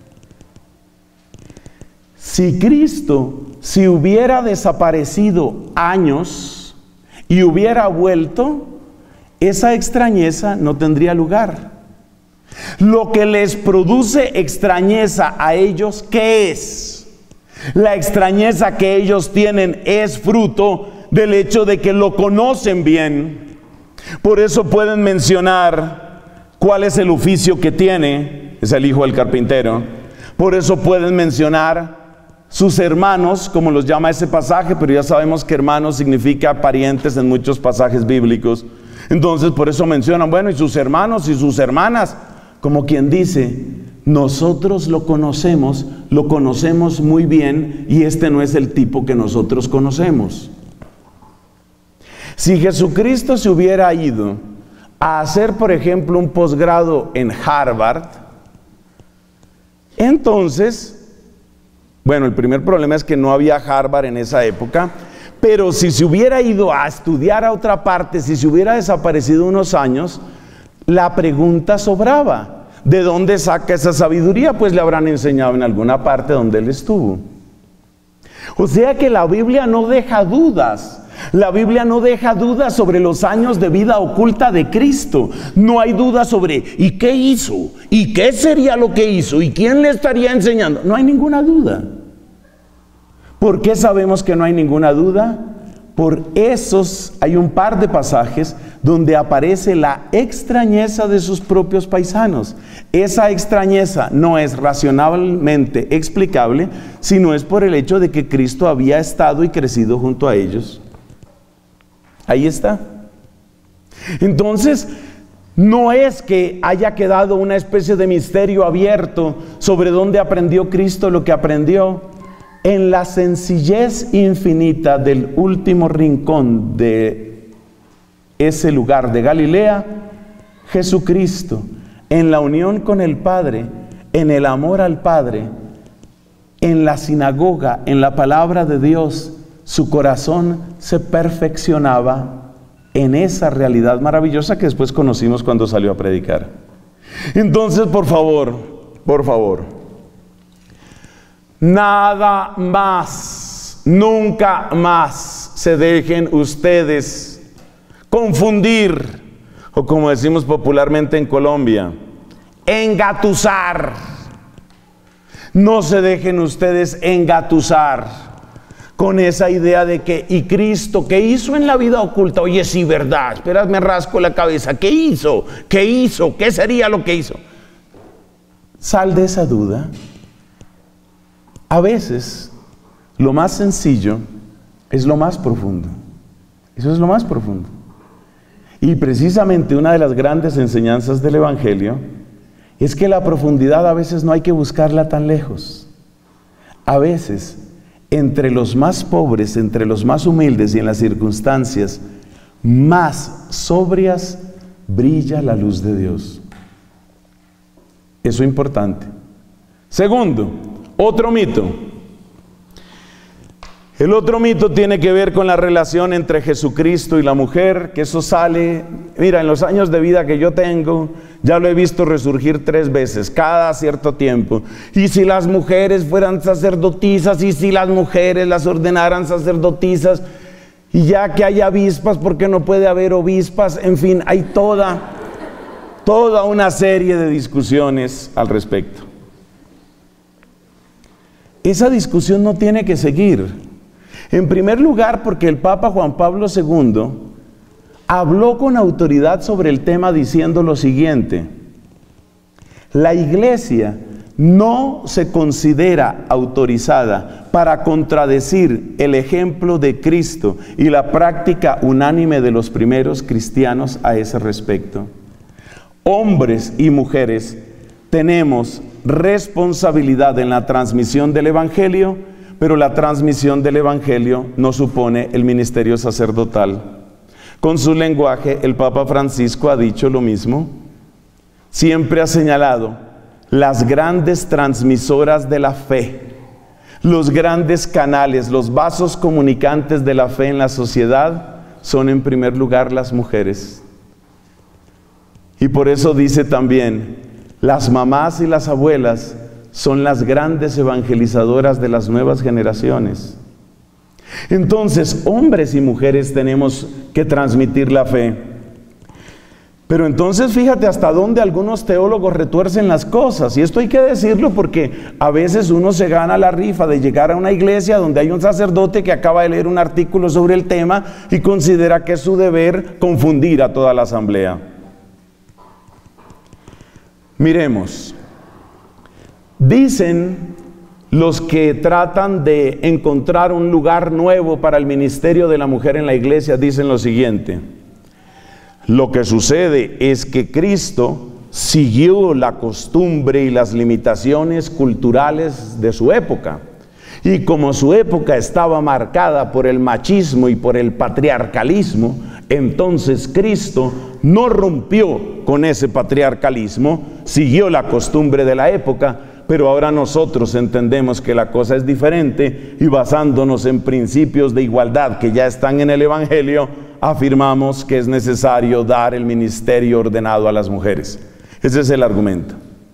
Si Cristo, si hubiera desaparecido años y hubiera vuelto, esa extrañeza no tendría lugar. Lo que les produce extrañeza a ellos, ¿qué es? La extrañeza que ellos tienen es fruto del hecho de que lo conocen bien. Por eso pueden mencionar cuál es el oficio que tiene, es el hijo del carpintero. Por eso pueden mencionar sus hermanos, como los llama ese pasaje, pero ya sabemos que hermanos significa parientes en muchos pasajes bíblicos. Entonces por eso mencionan, bueno, y sus hermanos y sus hermanas, como quien dice, nosotros lo conocemos muy bien y este no es el tipo que nosotros conocemos. Si Jesucristo se hubiera ido a hacer, por ejemplo, un posgrado en Harvard, entonces, bueno, el primer problema es que no había Harvard en esa época, pero si se hubiera ido a estudiar a otra parte, si se hubiera desaparecido unos años, la pregunta sobraba. ¿De dónde saca esa sabiduría? Pues le habrán enseñado en alguna parte donde él estuvo. O sea que la Biblia no deja dudas. La Biblia no deja dudas sobre los años de vida oculta de Cristo. No hay duda sobre ¿y qué hizo? ¿Y qué sería lo que hizo? ¿Y quién le estaría enseñando? No hay ninguna duda. ¿Por qué sabemos que no hay ninguna duda? Por esos hay un par de pasajes donde aparece la extrañeza de sus propios paisanos. Esa extrañeza no es racionalmente explicable, sino es por el hecho de que Cristo había estado y crecido junto a ellos. Ahí está. Entonces, no es que haya quedado una especie de misterio abierto sobre dónde aprendió Cristo lo que aprendió. En la sencillez infinita del último rincón de ese lugar de Galilea, Jesucristo, en la unión con el Padre, en el amor al Padre, en la sinagoga, en la palabra de Dios, su corazón se perfeccionaba en esa realidad maravillosa que después conocimos cuando salió a predicar. Entonces, por favor, nada más, nunca más se dejen ustedes confundir, o como decimos popularmente en Colombia, engatusar. No se dejen ustedes engatusar con esa idea de que, ¿y Cristo qué hizo en la vida oculta? Oye, sí, verdad, espera, me rasco la cabeza. ¿Qué hizo? ¿Qué hizo? ¿Qué sería lo que hizo? Sal de esa duda. A veces, lo más sencillo es lo más profundo. Eso es lo más profundo. Y precisamente una de las grandes enseñanzas del Evangelio es que la profundidad a veces no hay que buscarla tan lejos. A veces, entre los más pobres, entre los más humildes y en las circunstancias más sobrias, brilla la luz de Dios. Eso es importante. Segundo, otro mito. El otro mito tiene que ver con la relación entre Jesucristo y la mujer, que eso sale, mira, en los años de vida que yo tengo, ya lo he visto resurgir 3 veces, cada cierto tiempo. Y si las mujeres fueran sacerdotisas, y si las mujeres las ordenaran sacerdotisas, y ya que hay avispas, ¿por qué no puede haber obispas? En fin, hay toda una serie de discusiones al respecto. Esa discusión no tiene que seguir. En primer lugar, porque el Papa Juan Pablo II habló con autoridad sobre el tema diciendo lo siguiente: la Iglesia no se considera autorizada para contradecir el ejemplo de Cristo y la práctica unánime de los primeros cristianos a ese respecto. Hombres y mujeres tenemos responsabilidad en la transmisión del Evangelio, pero la transmisión del Evangelio no supone el ministerio sacerdotal. Con su lenguaje, el Papa Francisco ha dicho lo mismo. Siempre ha señalado las grandes transmisoras de la fe, los grandes canales, los vasos comunicantes de la fe en la sociedad son en primer lugar las mujeres. Y por eso dice también, las mamás y las abuelas son las grandes evangelizadoras de las nuevas generaciones. Entonces, hombres y mujeres tenemos que transmitir la fe. Pero entonces fíjate hasta dónde algunos teólogos retuercen las cosas. Y esto hay que decirlo porque a veces uno se gana la rifa de llegar a una iglesia donde hay un sacerdote que acaba de leer un artículo sobre el tema y considera que es su deber confundir a toda la asamblea. Miremos. Dicen los que tratan de encontrar un lugar nuevo para el ministerio de la mujer en la iglesia, dicen lo siguiente: lo que sucede es que Cristo siguió la costumbre y las limitaciones culturales de su época. Y como su época estaba marcada por el machismo y por el patriarcalismo, entonces Cristo no rompió con ese patriarcalismo, siguió la costumbre de la época, pero ahora nosotros entendemos que la cosa es diferente y basándonos en principios de igualdad que ya están en el Evangelio, afirmamos que es necesario dar el ministerio ordenado a las mujeres. Ese es el argumento.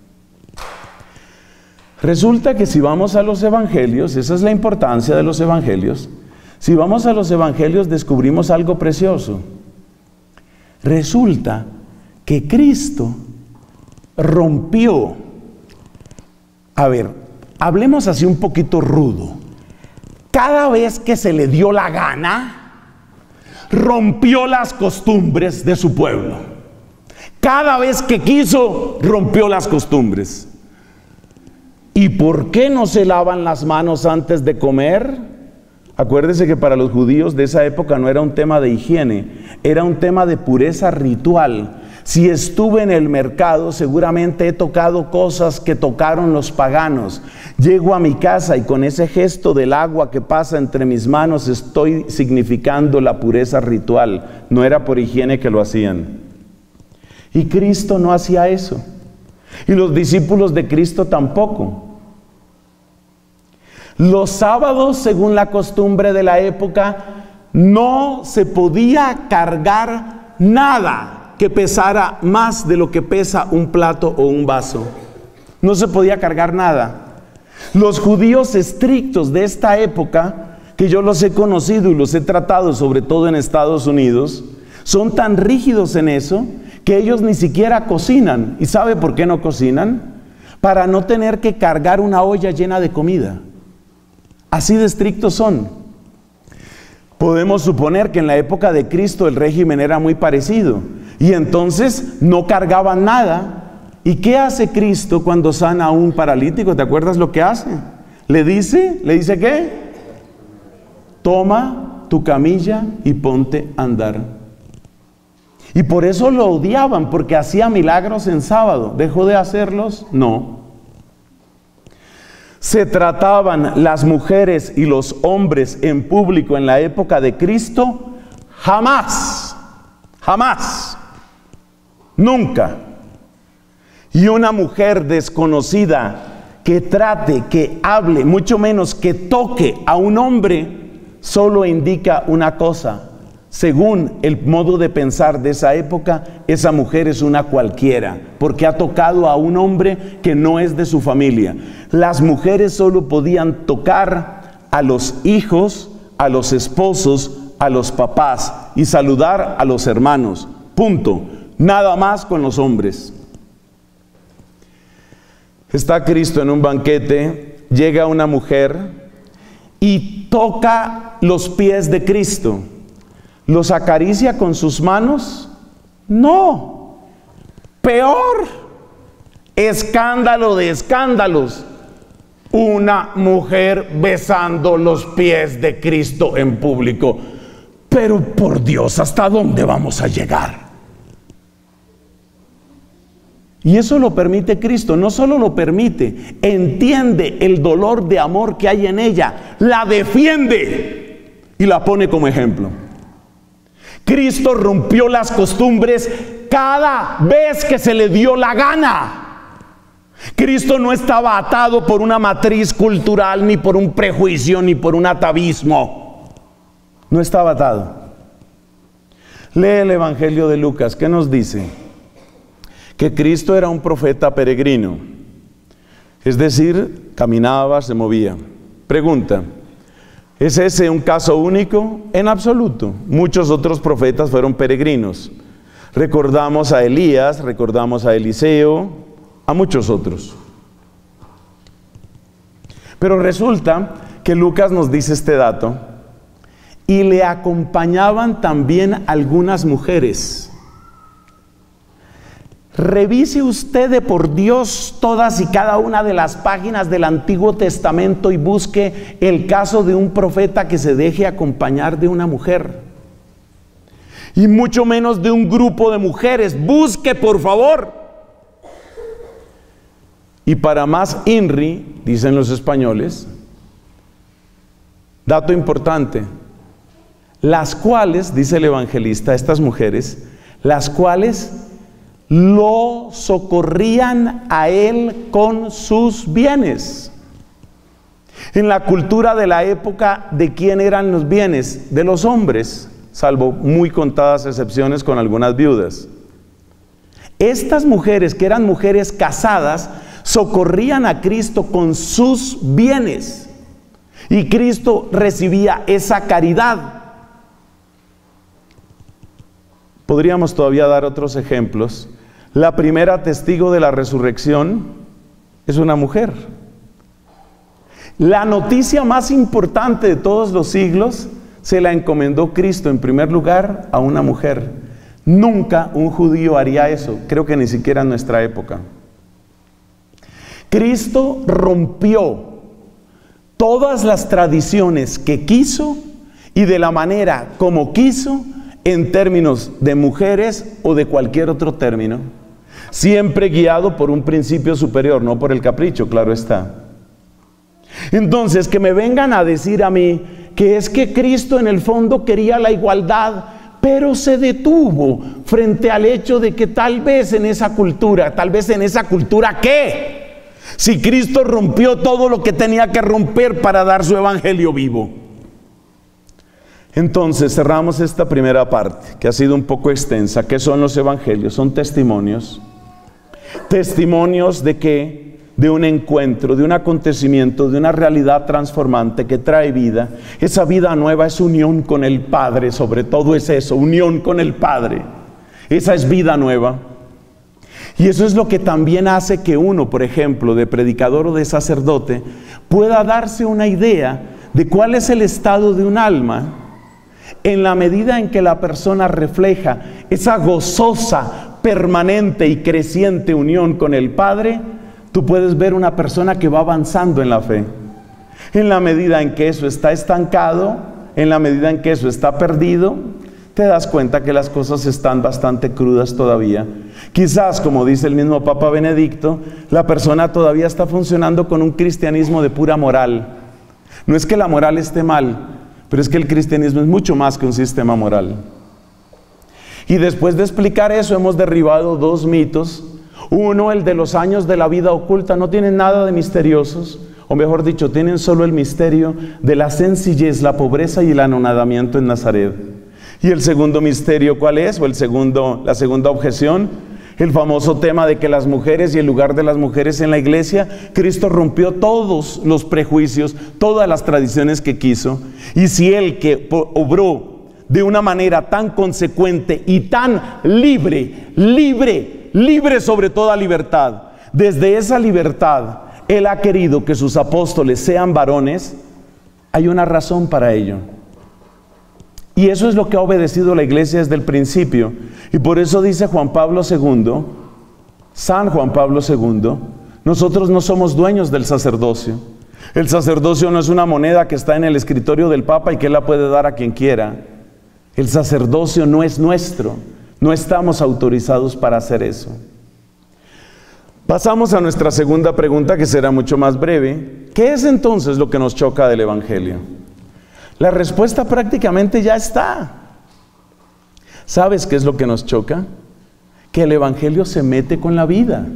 Resulta que si vamos a los Evangelios, esa es la importancia de los Evangelios, si vamos a los Evangelios descubrimos algo precioso. Resulta que Cristo rompió, a ver, hablemos así un poquito rudo, cada vez que se le dio la gana, rompió las costumbres de su pueblo. Cada vez que quiso, rompió las costumbres. ¿Y por qué no se lavan las manos antes de comer? Acuérdese que para los judíos de esa época no era un tema de higiene, era un tema de pureza ritual.
Si estuve en el mercado, seguramente he tocado cosas que tocaron los paganos. Llego a mi casa y con ese gesto del agua que pasa entre mis manos estoy significando la pureza ritual. No era por higiene que lo hacían. Y Cristo no hacía eso. Y los discípulos de Cristo tampoco. Los sábados, según la costumbre de la época, no se podía cargar nada que pesara más de lo que pesa un plato o un vaso. No se podía cargar nada. Los judíos estrictos de esta época, que yo los he conocido y los he tratado sobre todo en Estados Unidos, son tan rígidos en eso que ellos ni siquiera cocinan. ¿Y sabe por qué no cocinan? Para no tener que cargar una olla llena de comida. Así de estrictos son. Podemos suponer que en la época de Cristo el régimen era muy parecido y entonces no cargaban nada. ¿Y qué hace Cristo cuando sana a un paralítico? ¿Te acuerdas lo que hace? ¿Le dice qué? Toma tu camilla y ponte a andar. Y por eso lo odiaban, porque hacía milagros en sábado. ¿Dejó de hacerlos? No. Se trataban las mujeres y los hombres en público en la época de Cristo, jamás, nunca. Y una mujer desconocida que trate, que hable, mucho menos que toque a un hombre, solo indica una cosa: según el modo de pensar de esa época, esa mujer es una cualquiera, porque ha tocado a un hombre que no es de su familia. Las mujeres solo podían tocar a los hijos, a los esposos, a los papás y saludar a los hermanos. Punto. Nada más con los hombres. Está Cristo en un banquete, llega una mujer y toca los pies de Cristo. ¿Los acaricia con sus manos? No. Peor. Escándalo de escándalos. Una mujer besando los pies de Cristo en público. Pero por Dios, ¿hasta dónde vamos a llegar? Y eso lo permite Cristo. No solo lo permite, entiende el dolor de amor que hay en ella, la defiende y la pone como ejemplo. Cristo rompió las costumbres cada vez que se le dio la gana. Cristo no estaba atado por una matriz cultural, ni por un prejuicio, ni por un atavismo. No estaba atado. Lee el Evangelio de Lucas. ¿Qué nos dice? Que Cristo era un profeta peregrino. Es decir, caminaba, se movía. Pregunta: ¿es ese un caso único? En absoluto. Muchos otros profetas fueron peregrinos. Recordamos a Elías, recordamos a Eliseo, a muchos otros. Pero resulta que Lucas nos dice este dato: y le acompañaban también algunas mujeres. Revise usted de por Dios todas y cada una de las páginas del Antiguo Testamento y busque el caso de un profeta que se deje acompañar de una mujer. Y mucho menos de un grupo de mujeres. Busque, por favor. Y para más INRI, dicen los españoles, dato importante, las cuales, dice el evangelista, estas mujeres, las cuales lo socorrían a él con sus bienes. En la cultura de la época, ¿de quién eran los bienes? De los hombres, salvo muy contadas excepciones con algunas viudas. Estas mujeres, que eran mujeres casadas, socorrían a Cristo con sus bienes. Y Cristo recibía esa caridad. Podríamos todavía dar otros ejemplos. La primera testigo de la resurrección es una mujer. La noticia más importante de todos los siglos se la encomendó Cristo en primer lugar a una mujer. Nunca un judío haría eso, creo que ni siquiera en nuestra época. Cristo rompió todas las tradiciones que quiso y de la manera como quiso en términos de mujeres o de cualquier otro término, siempre guiado por un principio superior, no por el capricho, claro está. Entonces, que me vengan a decir a mí que es que Cristo en el fondo quería la igualdad, pero se detuvo frente al hecho de que tal vez en esa cultura, ¿qué? Si Cristo rompió todo lo que tenía que romper para dar su evangelio vivo. Entonces cerramos esta primera parte, que ha sido un poco extensa. ¿Qué son los evangelios? Son testimonios. ¿Testimonios de qué? De un encuentro, de un acontecimiento, de una realidad transformante que trae vida. Esa vida nueva es unión con el Padre, sobre todo es eso, unión con el Padre. Esa es vida nueva. Y eso es lo que también hace que uno, por ejemplo, de predicador o de sacerdote, pueda darse una idea de cuál es el estado de un alma, en la medida en que la persona refleja esa gozosa, permanente y creciente unión con el Padre. Tú puedes ver una persona que va avanzando en la fe. En la medida en que eso está estancado, en la medida en que eso está perdido, te das cuenta que las cosas están bastante crudas todavía. Quizás, como dice el mismo Papa Benedicto, la persona todavía está funcionando con un cristianismo de pura moral. No es que la moral esté mal, pero es que el cristianismo es mucho más que un sistema moral. Y después de explicar eso, hemos derribado dos mitos. Uno, el de los años de la vida oculta, no tienen nada de misteriosos, o mejor dicho, tienen solo el misterio de la sencillez, la pobreza y el anonadamiento en Nazaret. Y el segundo misterio, ¿cuál es? O la segunda objeción, el famoso tema de que las mujeres y el lugar de las mujeres en la iglesia. Cristo rompió todos los prejuicios, todas las tradiciones que quiso. Y si Él, que obró de una manera tan consecuente y tan libre sobre toda libertad, desde esa libertad Él ha querido que sus apóstoles sean varones, hay una razón para ello. Y eso es lo que ha obedecido la iglesia desde el principio. Y por eso dice Juan Pablo II, San Juan Pablo II, nosotros no somos dueños del sacerdocio. El sacerdocio no es una moneda que está en el escritorio del Papa y que Él la puede dar a quien quiera. El sacerdocio no es nuestro. No estamos autorizados para hacer eso. Pasamos a nuestra segunda pregunta, que será mucho más breve. ¿Qué es entonces lo que nos choca del evangelio? La respuesta prácticamente ya está. ¿Sabes qué es lo que nos choca? Que el evangelio se mete con la vida.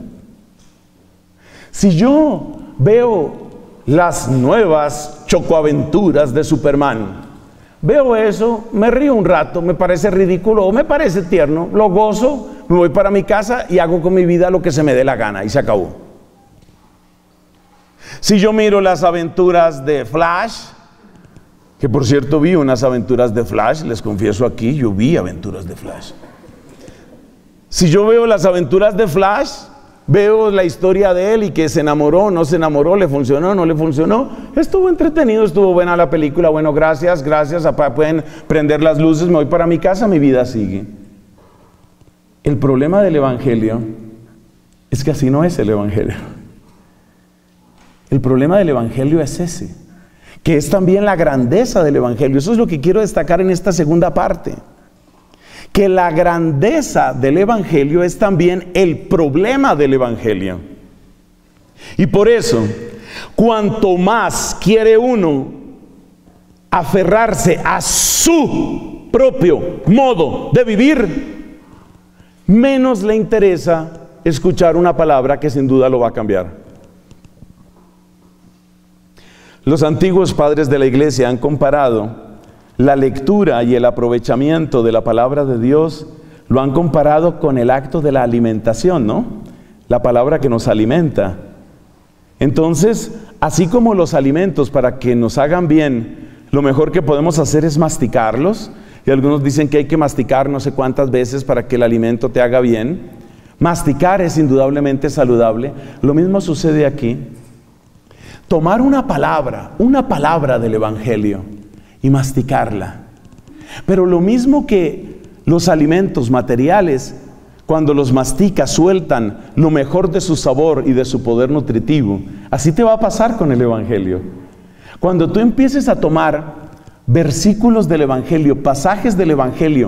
Si yo veo las nuevas chocoaventuras de Superman, veo eso, me río un rato, me parece ridículo o me parece tierno, lo gozo, me voy para mi casa y hago con mi vida lo que se me dé la gana y se acabó. Si yo miro las aventuras de Flash, que por cierto vi unas aventuras de Flash, les confieso aquí, yo vi aventuras de Flash. Si yo veo las aventuras de Flash, veo la historia de él y que se enamoró, no se enamoró, le funcionó, no le funcionó. Estuvo entretenido, estuvo buena la película. Bueno, gracias, pueden prender las luces, me voy para mi casa, mi vida sigue. El problema del evangelio es que así no es el evangelio. El problema del evangelio es ese, que es también la grandeza del evangelio. Eso es lo que quiero destacar en esta segunda parte. Que la grandeza del evangelio es también el problema del evangelio. Y por eso, cuanto más quiere uno aferrarse a su propio modo de vivir, menos le interesa escuchar una palabra que sin duda lo va a cambiar. Los antiguos padres de la iglesia han comparado la lectura y el aprovechamiento de la palabra de Dios, lo han comparado con el acto de la alimentación, ¿no? La palabra que nos alimenta. Entonces, así como los alimentos para que nos hagan bien, lo mejor que podemos hacer es masticarlos, y algunos dicen que hay que masticar no sé cuántas veces para que el alimento te haga bien. Masticar es indudablemente saludable. Lo mismo sucede aquí. Tomar una palabra del evangelio y masticarla. Pero lo mismo que los alimentos materiales, cuando los masticas, sueltan lo mejor de su sabor y de su poder nutritivo, así te va a pasar con el evangelio. Cuando tú empieces a tomar versículos del evangelio, pasajes del evangelio,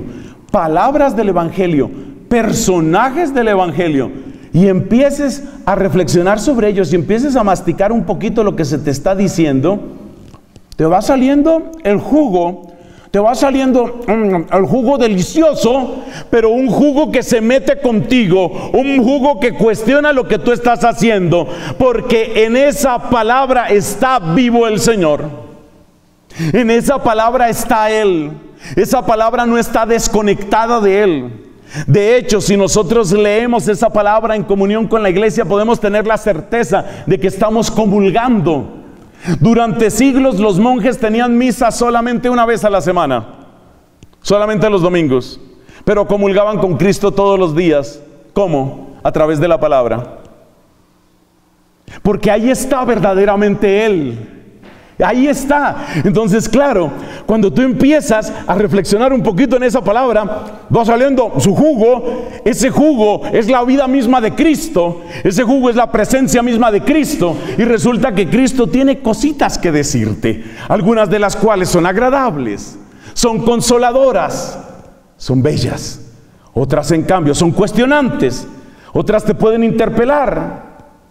palabras del Evangelio, personajes del Evangelio, y empieces a reflexionar sobre ellos y empieces a masticar un poquito lo que se te está diciendo, te va saliendo el jugo. Te va saliendo el jugo delicioso, pero un jugo que se mete contigo, un jugo que cuestiona lo que tú estás haciendo, porque en esa palabra está vivo el Señor. En esa palabra está Él. Esa palabra no está desconectada de Él. De hecho, si nosotros leemos esa palabra en comunión con la iglesia, podemos tener la certeza de que estamos comulgando. Durante siglos los monjes tenían misa solamente una vez a la semana, solamente los domingos, pero comulgaban con Cristo todos los días. ¿Cómo? A través de la palabra. Porque ahí está verdaderamente Él. Ahí está. Entonces, claro, cuando tú empiezas a reflexionar un poquito en esa palabra, va saliendo su jugo. Ese jugo es la vida misma de Cristo. Ese jugo es la presencia misma de Cristo. Y resulta que Cristo tiene cositas que decirte, algunas de las cuales son agradables, son consoladoras, son bellas. Otras, en cambio, son cuestionantes. Otras te pueden interpelar.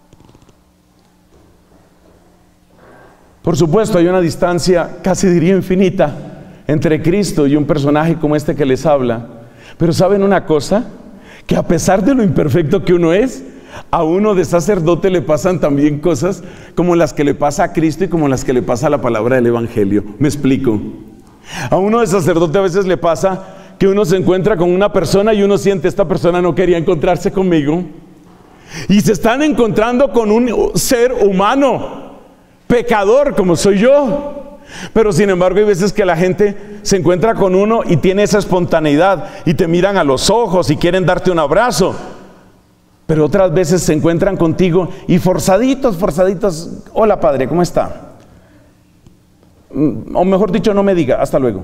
Por supuesto, hay una distancia, casi diría infinita, entre Cristo y un personaje como este que les habla. Pero ¿saben una cosa? Que a pesar de lo imperfecto que uno es, a uno de sacerdote le pasan también cosas como las que le pasa a Cristo y como las que le pasa a la palabra del Evangelio. Me explico. A uno de sacerdote a veces le pasa que uno se encuentra con una persona y uno siente, esta persona no quería encontrarse conmigo. Y se están encontrando con un ser humano, pecador como soy yo. Pero sin embargo hay veces que la gente se encuentra con uno y tiene esa espontaneidad y te miran a los ojos y quieren darte un abrazo. Pero otras veces se encuentran contigo y forzaditos, hola padre, ¿cómo está? O mejor dicho, no me diga, hasta luego.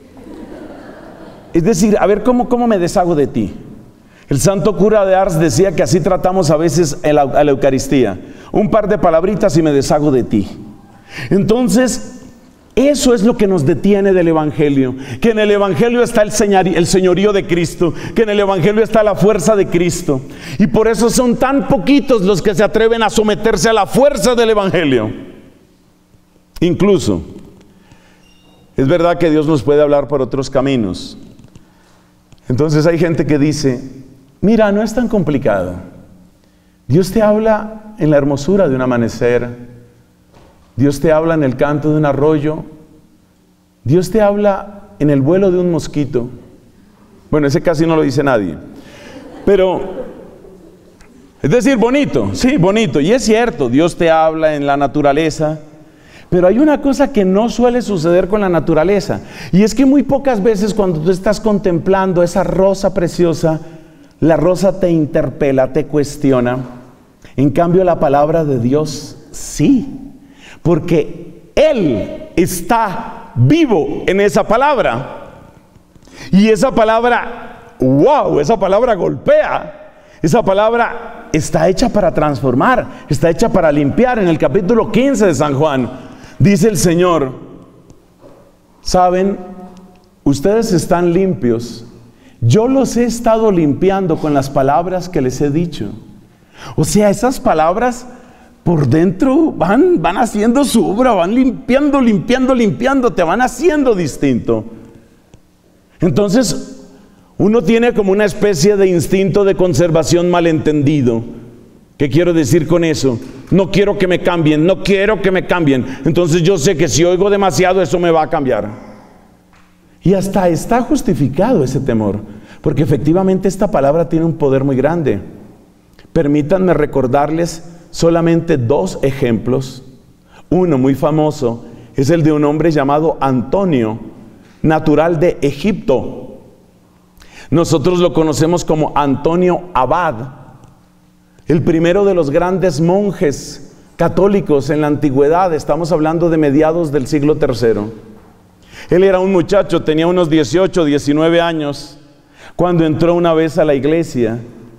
Es decir, a ver, ¿cómo me deshago de ti? El santo cura de Ars decía que así tratamos a veces a la Eucaristía. Un par de palabritas y me deshago de ti. Entonces, eso es lo que nos detiene del Evangelio. Que en el Evangelio está el señorío de Cristo. Que en el Evangelio está la fuerza de Cristo. Y por eso son tan poquitos los que se atreven a someterse a la fuerza del Evangelio. Incluso, es verdad que Dios nos puede hablar por otros caminos. Entonces hay gente que dice, mira, no es tan complicado. Dios te habla en la hermosura de un amanecer. Dios te habla en el canto de un arroyo. Dios te habla en el vuelo de un mosquito. Bueno, ese casi no lo dice nadie. Pero, es decir, bonito, sí, bonito. Y es cierto, Dios te habla en la naturaleza. Pero hay una cosa que no suele suceder con la naturaleza. Y es que muy pocas veces cuando tú estás contemplando esa rosa preciosa, la rosa te interpela, te cuestiona. En cambio, la palabra de Dios, sí. Porque Él está vivo en esa palabra. Y esa palabra, wow, esa palabra golpea. Esa palabra está hecha para transformar, está hecha para limpiar. En el capítulo 15 de San Juan, dice el Señor, ¿saben? Ustedes están limpios. Yo los he estado limpiando con las palabras que les he dicho. O sea, esas palabras por dentro van haciendo su obra, van limpiando, te van haciendo distinto. Entonces, uno tiene como una especie de instinto de conservación malentendido. ¿Qué quiero decir con eso? No quiero que me cambien, no quiero que me cambien. Entonces yo sé que si oigo demasiado, eso me va a cambiar. Y hasta está justificado ese temor, porque efectivamente esta palabra tiene un poder muy grande. Permítanme recordarles solamente dos ejemplos. Uno muy famoso es el de un hombre llamado Antonio, natural de Egipto. Nosotros lo conocemos como Antonio Abad, el primero de los grandes monjes católicos en la antigüedad. Estamos hablando de mediados del siglo III. Él era un muchacho, tenía unos 18, 19 años, cuando entró una vez a la iglesia.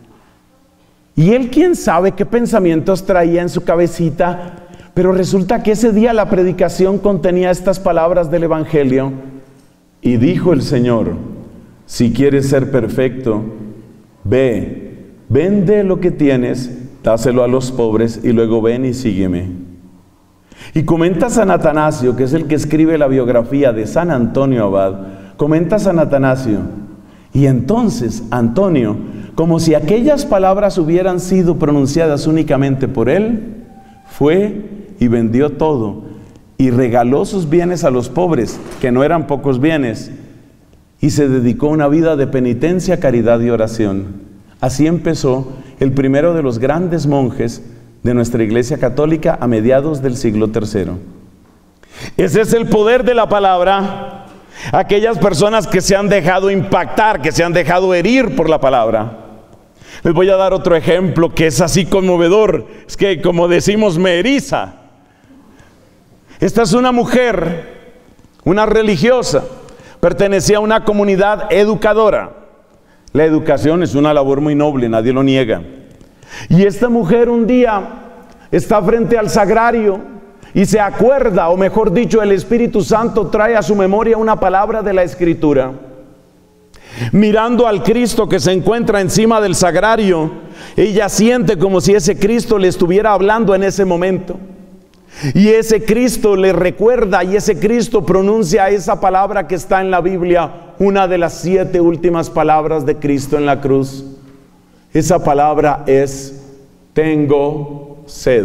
Y él, quién sabe qué pensamientos traía en su cabecita, pero resulta que ese día la predicación contenía estas palabras del Evangelio. Y dijo el Señor,
si quieres ser perfecto, ve, vende lo que tienes, dáselo a los pobres y luego ven y sígueme. Y comenta San Atanasio, que es el que escribe la biografía de San Antonio Abad, comenta San Atanasio, y entonces Antonio, como si aquellas palabras hubieran sido pronunciadas únicamente por él, fue y vendió todo y regaló sus bienes a los pobres, que no eran pocos bienes, y se dedicó a una vida de penitencia, caridad y oración. Así empezó el primero de los grandes monjes de nuestra Iglesia Católica a mediados del siglo III. Ese es el poder de la palabra. Aquellas personas que se han dejado impactar, que se han dejado herir por la palabra. Les voy a dar otro ejemplo que es así conmovedor. Es que, como decimos, me eriza. Esta es una mujer, una religiosa, pertenecía a una comunidad educadora. La educación es una labor muy noble, nadie lo niega. Y esta mujer un día está frente al sagrario y se acuerda, o mejor dicho, el Espíritu Santo trae a su memoria una palabra de la Escritura. Mirando al Cristo que se encuentra encima del sagrario, ella siente como si ese Cristo le estuviera hablando en ese momento. Y ese Cristo le recuerda, y ese Cristo pronuncia esa palabra que está en la Biblia, una de las 7 últimas palabras de Cristo en la cruz. Esa palabra es: tengo sed.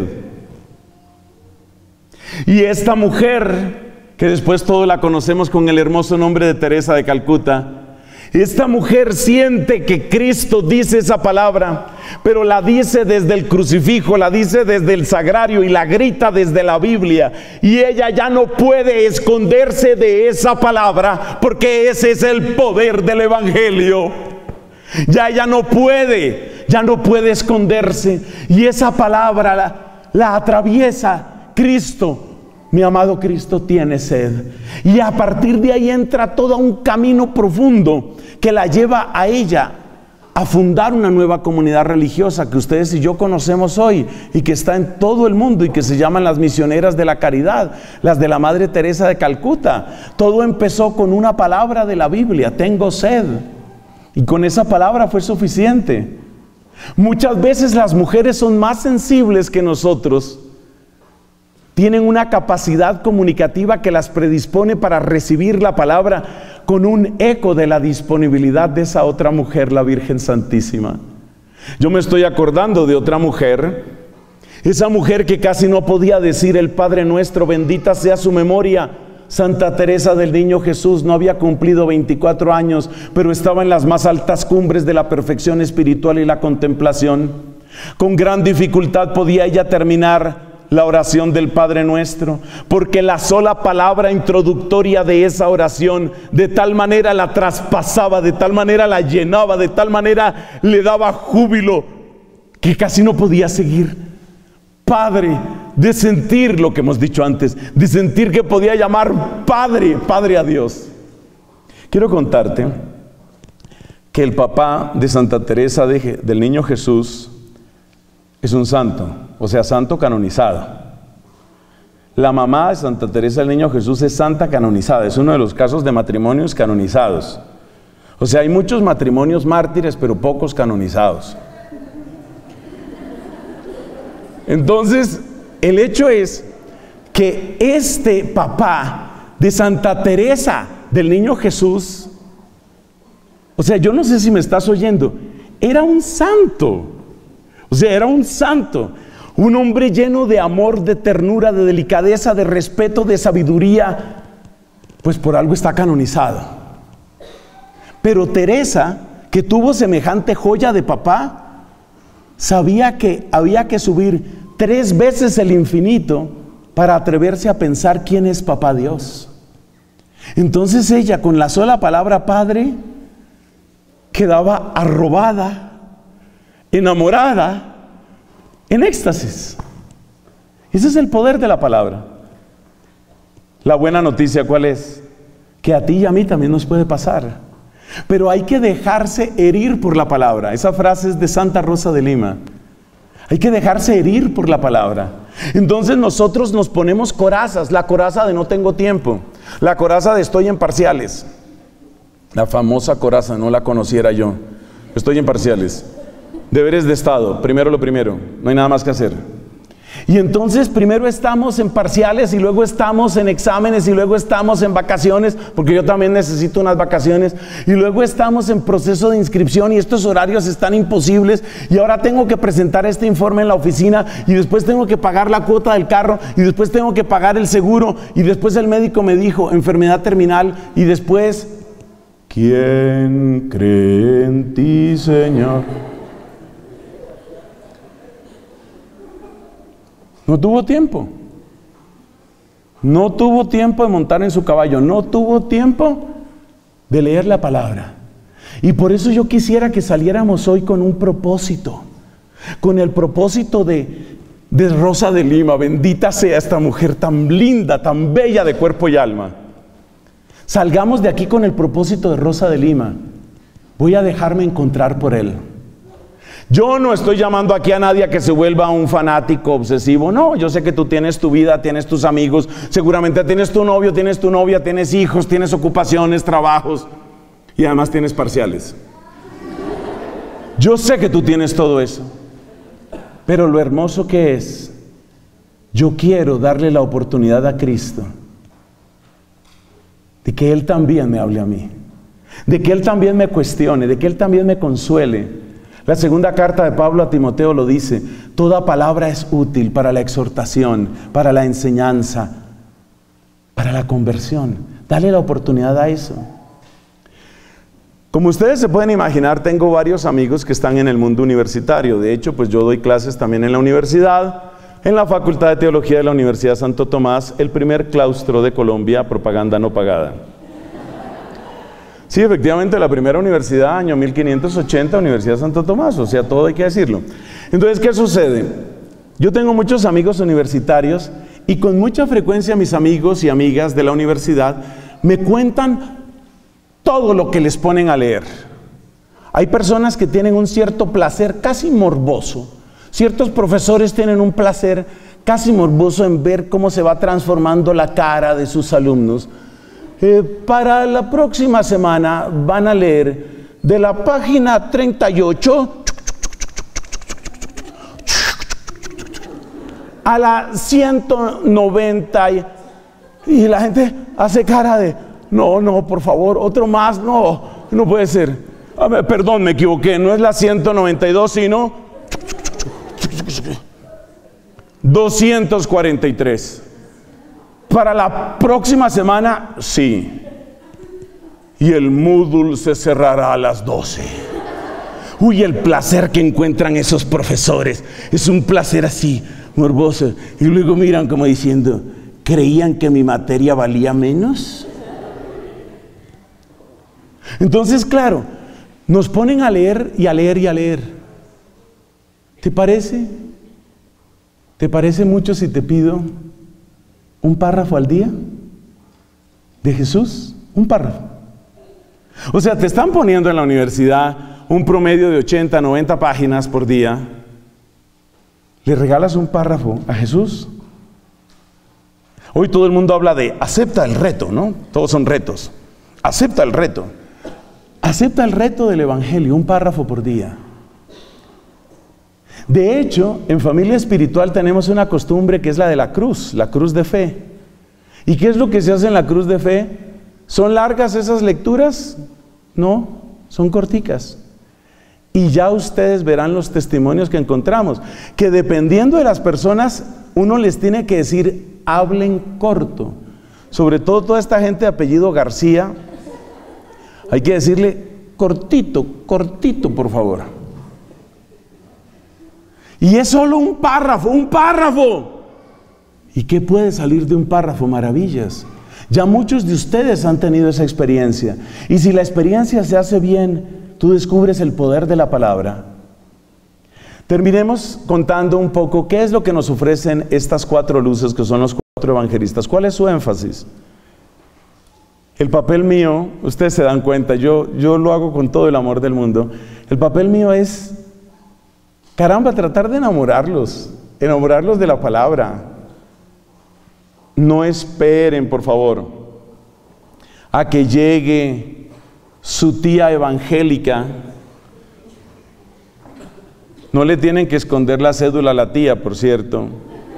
Y esta mujer, que después todos la conocemos con el hermoso nombre de Teresa de Calcuta, esta mujer siente que Cristo dice esa palabra, pero la dice desde el crucifijo, la dice desde el sagrario y la grita desde la Biblia. Y ella ya no puede esconderse de esa palabra, porque ese es el poder del Evangelio. Ya ella no puede esconderse. Y esa palabra la atraviesa. Cristo, mi amado Cristo, tiene sed. Y a partir de ahí entra todo un camino profundo que la lleva a ella a fundar una nueva comunidad religiosa que ustedes y yo conocemos hoy y que está en todo el mundo y que se llaman las Misioneras de la Caridad, las de la Madre Teresa de Calcuta. Todo empezó con una palabra de la Biblia: tengo sed. Y con esa palabra fue suficiente. Muchas veces las mujeres son más sensibles que nosotros. Tienen una capacidad comunicativa que las predispone para recibir la palabra con un eco de la disponibilidad de esa otra mujer, la Virgen Santísima. Yo me estoy acordando de otra mujer, esa mujer que casi no podía decir el Padre Nuestro, bendita sea su memoria, Santa Teresa del Niño Jesús. No había cumplido 24 años, pero estaba en las más altas cumbres de la perfección espiritual y la contemplación. Con gran dificultad podía ella terminar la oración del Padre Nuestro, porque la sola palabra introductoria de esa oración de tal manera la traspasaba, de tal manera la llenaba, de tal manera le daba júbilo, que casi no podía seguir. Padre, de sentir lo que hemos dicho antes, de sentir que podía llamar Padre, Padre a Dios. Quiero contarte que el papá de Santa Teresa del Niño Jesús es un santo, o sea, santo canonizado. La mamá de Santa Teresa del Niño Jesús es santa canonizada, es uno de los casos de matrimonios canonizados. O sea, hay muchos matrimonios mártires, pero pocos canonizados. Entonces, el hecho es que este papá de Santa Teresa del Niño Jesús, o sea, yo no sé si me estás oyendo, era un santo. O sea, era un santo, un hombre lleno de amor, de ternura, de delicadeza, de respeto, de sabiduría, pues por algo está canonizado. Pero Teresa, que tuvo semejante joya de papá, sabía que había que subir 3 veces el infinito para atreverse a pensar quién es papá Dios. Entonces ella, con la sola palabra Padre, quedaba arrobada, enamorada, en éxtasis. Ese es el poder de la palabra. La buena noticia, ¿cuál es? Que a ti y a mí también nos puede pasar. Pero hay que dejarse herir por la palabra. Esa frase es de Santa Rosa de Lima. Hay que dejarse herir por la palabra. Entonces nosotros nos ponemos corazas. La coraza de no tengo tiempo, la coraza de estoy en parciales,
La famosa coraza, no la conociera yo. Estoy en parciales. Deberes de Estado, primero lo primero, no hay nada más que hacer. Y entonces primero estamos en parciales y luego estamos en exámenes y luego estamos en vacaciones, porque yo también necesito unas vacaciones, y luego estamos en proceso de inscripción y estos horarios están imposibles y ahora tengo que presentar este informe en la oficina y después tengo que pagar la cuota del carro y después tengo que pagar el seguro y después el médico me dijo enfermedad terminal y después ¿quién cree en ti, Señor? No tuvo tiempo. No tuvo tiempo de montar en su caballo. No tuvo tiempo de leer la palabra. Y por eso yo quisiera que saliéramos hoy con un propósito. Con el propósito de Rosa de Lima. Bendita sea esta mujer tan linda, tan bella de cuerpo y alma. Salgamos de aquí con el propósito de Rosa de Lima. Voy a dejarme encontrar por Él. Yo no estoy llamando aquí a nadie a que se vuelva un fanático obsesivo. No, yo sé que tú tienes tu vida, tienes tus amigos, seguramente tienes tu novio, tienes tu novia, tienes hijos, tienes ocupaciones, trabajos y además tienes parciales. Yo sé que tú tienes todo eso. Pero lo hermoso que es, yo quiero darle la oportunidad a Cristo de que Él también me hable a mí, de que Él también me cuestione, de que Él también me consuele. La segunda carta de Pablo a Timoteo lo dice, toda palabra es útil para la exhortación, para la enseñanza, para la conversión. Dale la oportunidad a eso. Como ustedes se pueden imaginar, tengo varios amigos que están en el mundo universitario. De hecho, pues yo doy clases también en la universidad, en la Facultad de Teología de la Universidad Santo Tomás, el primer claustro de Colombia, propaganda no pagada. Sí, efectivamente, la primera universidad, año 1580, Universidad Santo Tomás, o sea, todo hay que decirlo. Entonces, ¿qué sucede? Yo tengo muchos amigos universitarios y con mucha frecuencia mis amigos y amigas de la universidad me cuentan todo lo que les ponen a leer. Hay personas que tienen un cierto placer casi morboso. Ciertos profesores tienen un placer casi morboso en ver cómo se va transformando la cara de sus alumnos. Para la próxima semana van a leer de la página 38 a la 190 y la gente hace cara de no, por favor, otro más, no puede ser. Perdón, me equivoqué, no es la 192 sino 243. Para la próxima semana, sí. Y el Moodle se cerrará a las 12. Uy, el placer que encuentran esos profesores. Es un placer así, morboso. Y luego miran como diciendo, ¿creían que mi materia valía menos? Entonces, claro, nos ponen a leer y a leer y a leer. ¿Te parece? ¿Te parece mucho si te pido un párrafo al día de Jesús? Un párrafo. O sea, te están poniendo en la universidad un promedio de 80, 90 páginas por día. ¿Le regalas un párrafo a Jesús? Hoy todo el mundo habla de acepta el reto, ¿no? Todos son retos. Acepta el reto. Acepta el reto del Evangelio, un párrafo por día. De hecho, en Familia Espiritual tenemos una costumbre que es la de la cruz de fe. ¿Y qué es lo que se hace en la cruz de fe? ¿Son largas esas lecturas? No, son corticas. Y ya ustedes verán los testimonios que encontramos, que dependiendo de las personas, uno les tiene que decir, hablen corto. Sobre todo toda esta gente de apellido García, hay que decirle, cortito, por favor. Y es solo un párrafo, un párrafo. ¿Y qué puede salir de un párrafo? Maravillas. Ya muchos de ustedes han tenido esa experiencia. Y si la experiencia se hace bien, tú descubres el poder de la palabra. Terminemos contando un poco qué es lo que nos ofrecen estas 4 luces que son los 4 evangelistas. ¿Cuál es su énfasis? El papel mío, ustedes se dan cuenta, yo lo hago con todo el amor del mundo. El papel mío es, caramba, tratar de enamorarlos de la palabra. No esperen, por favor, a que llegue su tía evangélica. No le tienen que esconder la cédula a la tía, por cierto.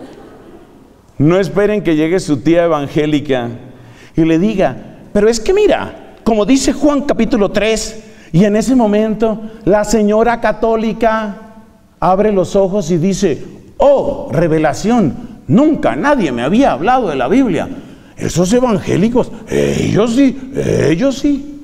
No esperen que llegue su tía evangélica y le diga, pero es que mira, como dice Juan capítulo 3, y en ese momento la señora católica abre los ojos y dice, oh, revelación, nunca nadie me había hablado de la Biblia. Esos evangélicos, ellos sí.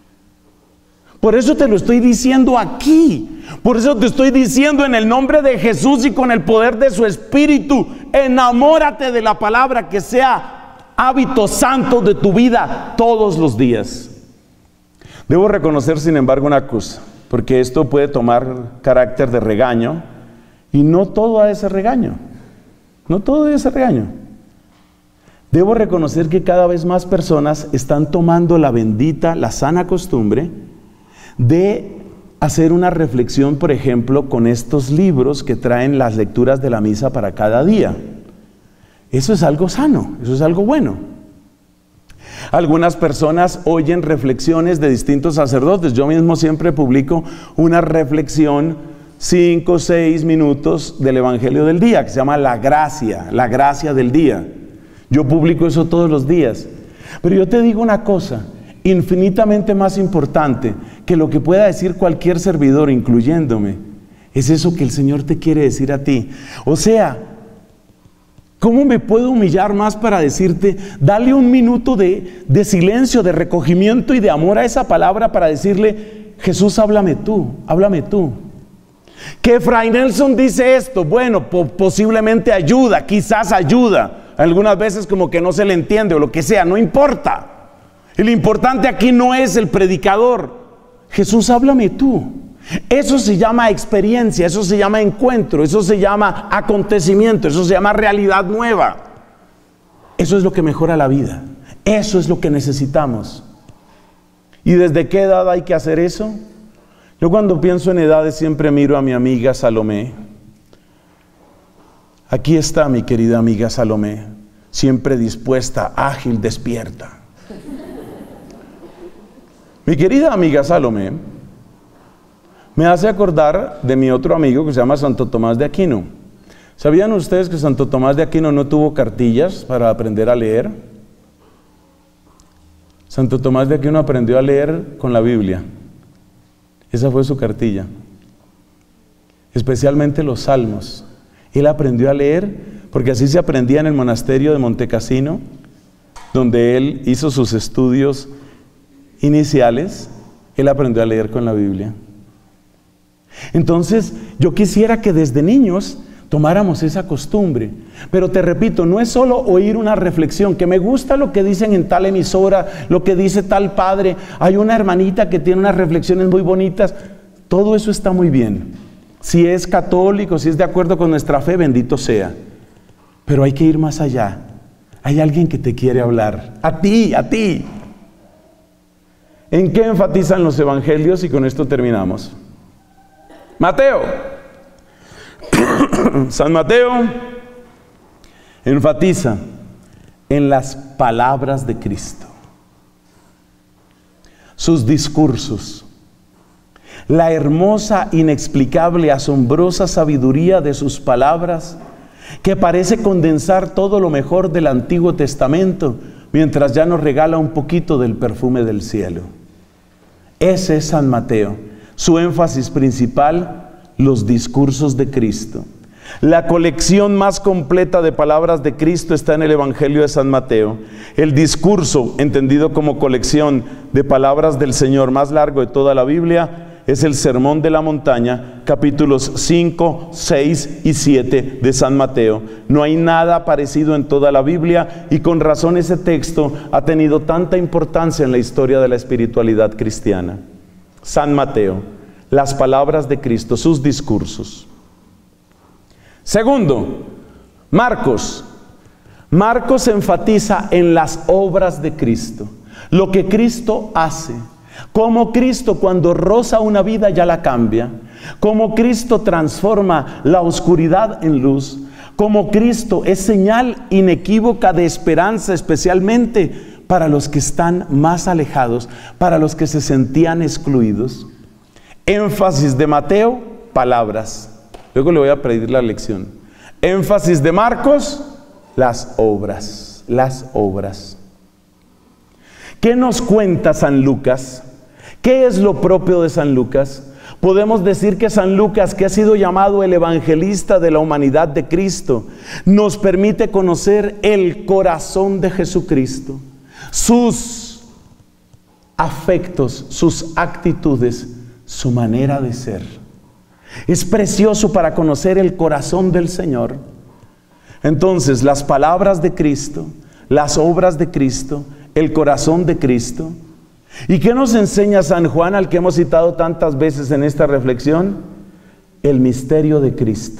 Por eso te lo estoy diciendo aquí. Por eso te estoy diciendo en el nombre de Jesús y con el poder de su Espíritu, enamórate de la palabra, que sea hábito santo de tu vida todos los días. Debo reconocer, sin embargo, una cosa, porque esto puede tomar carácter de regaño, y no todo ha de ser regaño. No todo debe ser regaño. Debo reconocer que cada vez más personas están tomando la bendita, la sana costumbre de hacer una reflexión, por ejemplo, con estos libros que traen las lecturas de la misa para cada día. Eso es algo sano, eso es algo bueno. Algunas personas oyen reflexiones de distintos sacerdotes. Yo mismo siempre publico una reflexión, 5 o 6 minutos del Evangelio del día, que se llama la gracia del día. Yo publico eso todos los días. Pero yo te digo una cosa, infinitamente más importante que lo que pueda decir cualquier servidor, incluyéndome, es eso que el Señor te quiere decir a ti. O sea, ¿cómo me puedo humillar más para decirte, dale un minuto de silencio, de recogimiento y de amor a esa palabra para decirle, Jesús, háblame tú, háblame tú? Que Fray Nelson dice esto, bueno, posiblemente ayuda, quizás ayuda, algunas veces como que no se le entiende o lo que sea, no importa. Y lo importante aquí no es el predicador. Jesús, háblame tú. Eso se llama experiencia, eso se llama encuentro, eso se llama acontecimiento, eso se llama realidad nueva. Eso es lo que mejora la vida. Eso es lo que necesitamos. ¿Y desde qué edad hay que hacer eso? Yo cuando pienso en edades siempre miro a mi amiga Salomé. Aquí está mi querida amiga Salomé, siempre dispuesta, ágil, despierta. Mi querida amiga Salomé me hace acordar de mi otro amigo que se llama Santo Tomás de Aquino. ¿Sabían ustedes que Santo Tomás de Aquino no tuvo cartillas para aprender a leer? Santo Tomás de Aquino aprendió a leer con la Biblia. Esa fue su cartilla. Especialmente los salmos. Él aprendió a leer porque así se aprendía en el monasterio de Montecassino, donde él hizo sus estudios iniciales. Él aprendió a leer con la Biblia. Entonces, yo quisiera que desde niños tomáramos esa costumbre. Pero te repito, no es solo oír una reflexión, que me gusta lo que dicen en tal emisora, lo que dice tal padre, hay una hermanita que tiene unas reflexiones muy bonitas. Todo eso está muy bien. Si es católico, si es de acuerdo con nuestra fe, bendito sea. Pero hay que ir más allá. Hay alguien que te quiere hablar. A ti, a ti. ¿En qué enfatizan los evangelios? Y con esto terminamos. Mateo. San Mateo enfatiza en las palabras de Cristo, sus discursos, la hermosa, inexplicable, asombrosa sabiduría de sus palabras, que parece condensar todo lo mejor del Antiguo Testamento, mientras ya nos regala un poquito del perfume del cielo. Ese es San Mateo. Su énfasis principal, los discursos de Cristo. La colección más completa de palabras de Cristo está en el Evangelio de San Mateo. El discurso, entendido como colección de palabras del Señor más largo de toda la Biblia, es el Sermón de la Montaña, capítulos 5, 6 y 7 de San Mateo. No hay nada parecido en toda la Biblia y con razón ese texto ha tenido tanta importancia en la historia de la espiritualidad cristiana. San Mateo, las palabras de Cristo, sus discursos. Segundo, Marcos. Marcos enfatiza en las obras de Cristo, lo que Cristo hace. Cómo Cristo cuando roza una vida ya la cambia, cómo Cristo transforma la oscuridad en luz, cómo Cristo es señal inequívoca de esperanza, especialmente para los que están más alejados, para los que se sentían excluidos. Énfasis de Mateo, palabras. Luego le voy a pedir la lección. Énfasis de Marcos, las obras. Las obras. ¿Qué nos cuenta San Lucas? ¿Qué es lo propio de San Lucas? Podemos decir que San Lucas, que ha sido llamado el evangelista de la humanidad de Cristo, nos permite conocer el corazón de Jesucristo, sus afectos, sus actitudes, su manera de ser. Es precioso para conocer el corazón del Señor. Entonces, las palabras de Cristo, las obras de Cristo, el corazón de Cristo. ¿Y qué nos enseña San Juan, al que hemos citado tantas veces en esta reflexión? El misterio de Cristo.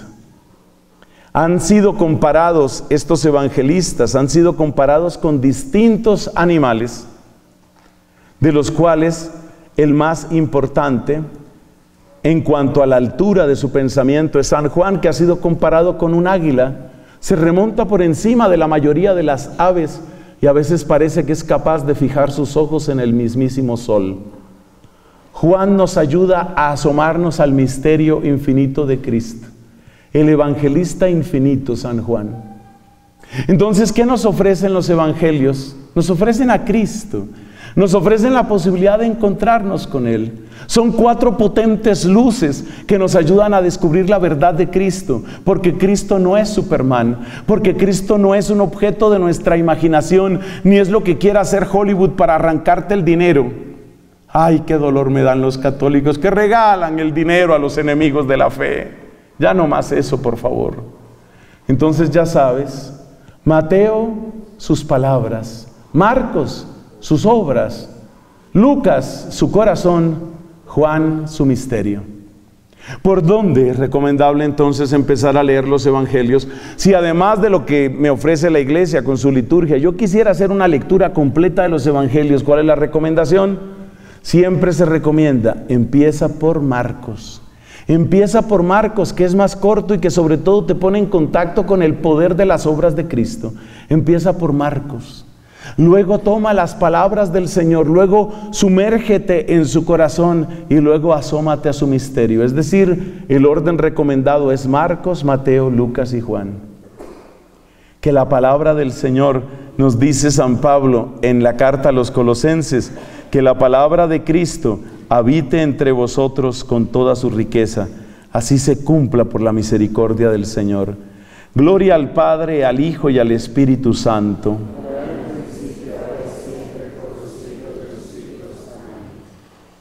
Han sido comparados estos evangelistas, han sido comparados con distintos animales, de los cuales el más importante en cuanto a la altura de su pensamiento es San Juan, que ha sido comparado con un águila. Se remonta por encima de la mayoría de las aves y a veces parece que es capaz de fijar sus ojos en el mismísimo sol. Juan nos ayuda a asomarnos al misterio infinito de Cristo. El evangelista infinito, San Juan. Entonces, ¿qué nos ofrecen los evangelios? Nos ofrecen a Cristo. Nos ofrecen la posibilidad de encontrarnos con Él. Son 4 potentes luces que nos ayudan a descubrir la verdad de Cristo, porque Cristo no es Superman, porque Cristo no es un objeto de nuestra imaginación, ni es lo que quiera hacer Hollywood para arrancarte el dinero. Ay, qué dolor me dan los católicos que regalan el dinero a los enemigos de la fe. Ya no más eso, por favor. Entonces ya sabes, Mateo, sus palabras; Marcos, sus obras; Lucas, su corazón; Juan, su misterio. ¿Por dónde es recomendable entonces empezar a leer los evangelios? Si además de lo que me ofrece la iglesia con su liturgia, yo quisiera hacer una lectura completa de los evangelios, ¿cuál es la recomendación? Siempre se recomienda, empieza por Marcos. Empieza por Marcos, que es más corto y que sobre todo te pone en contacto con el poder de las obras de Cristo. Empieza por Marcos. Luego toma las palabras del Señor, luego sumérgete en su corazón y luego asómate a su misterio. Es decir, el orden recomendado es Marcos, Mateo, Lucas y Juan. Que la palabra del Señor, nos dice San Pablo en la carta a los Colosenses, que la palabra de Cristo habite entre vosotros con toda su riqueza, así se cumpla por la misericordia del Señor. Gloria al Padre, al Hijo y al Espíritu Santo.